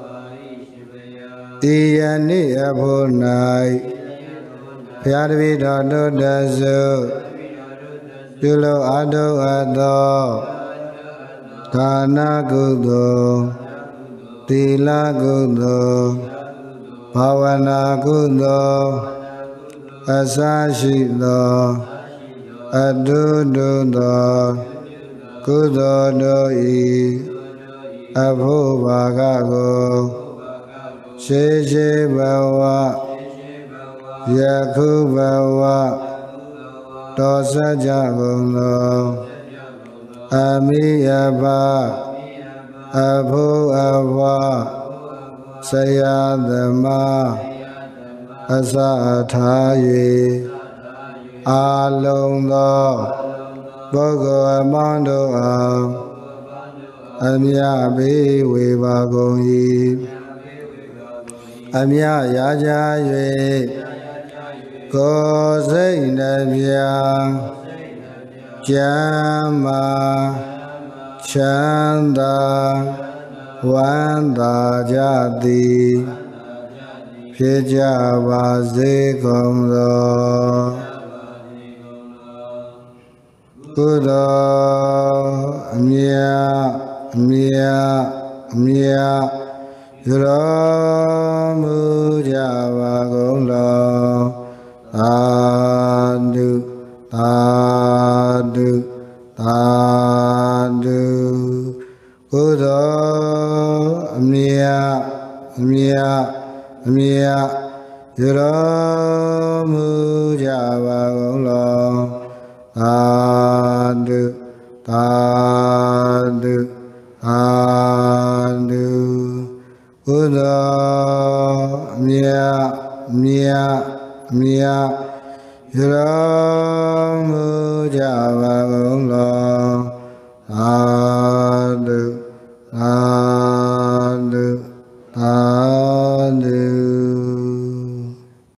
ဤယနေ့အဖို့၌ဘုရားတပည့်တော်တို့တစုပြုလို့အထုအပ်သောဒါနကုသိုလ်သီလကုသိုလ်ဘာဝနာကုသိုလ်အစရှိသောအတုတုသောကုသိုလ်တို့၏အဖို့ဘာကကိုရှေရှေဘဝယခုဘဝတော်စကြကုန်သောအမိအဘအဖို့အဘဆရာသမားအစထား၍အာလုံးသောပုဂ္ဂိုလ်အပေါင်းတို့အားအမြပေးဝေပါကုန်၏အမြရာကြ၍ကိုယ်စိတ်နှပြကျမ်းမာချမ်းသာဝမ်းသာကြသည်ဖြစ်ကြပါစေကုန်သောကုသိုလ်အမြတ်အမြတ်အမြတ်ယူတော်မူကြပါကုန်လောသာဓုသာဓုသာဓုကုသိုလ်အမြတ်အမြတ်အမြတ်ယူတော်မူကြပါကုန်လောသာဓုသာဓုသာဓုကုသိုလ်အမြတ်အမြတ်အမြတ်ယူတော်မူကြပါကုန်လော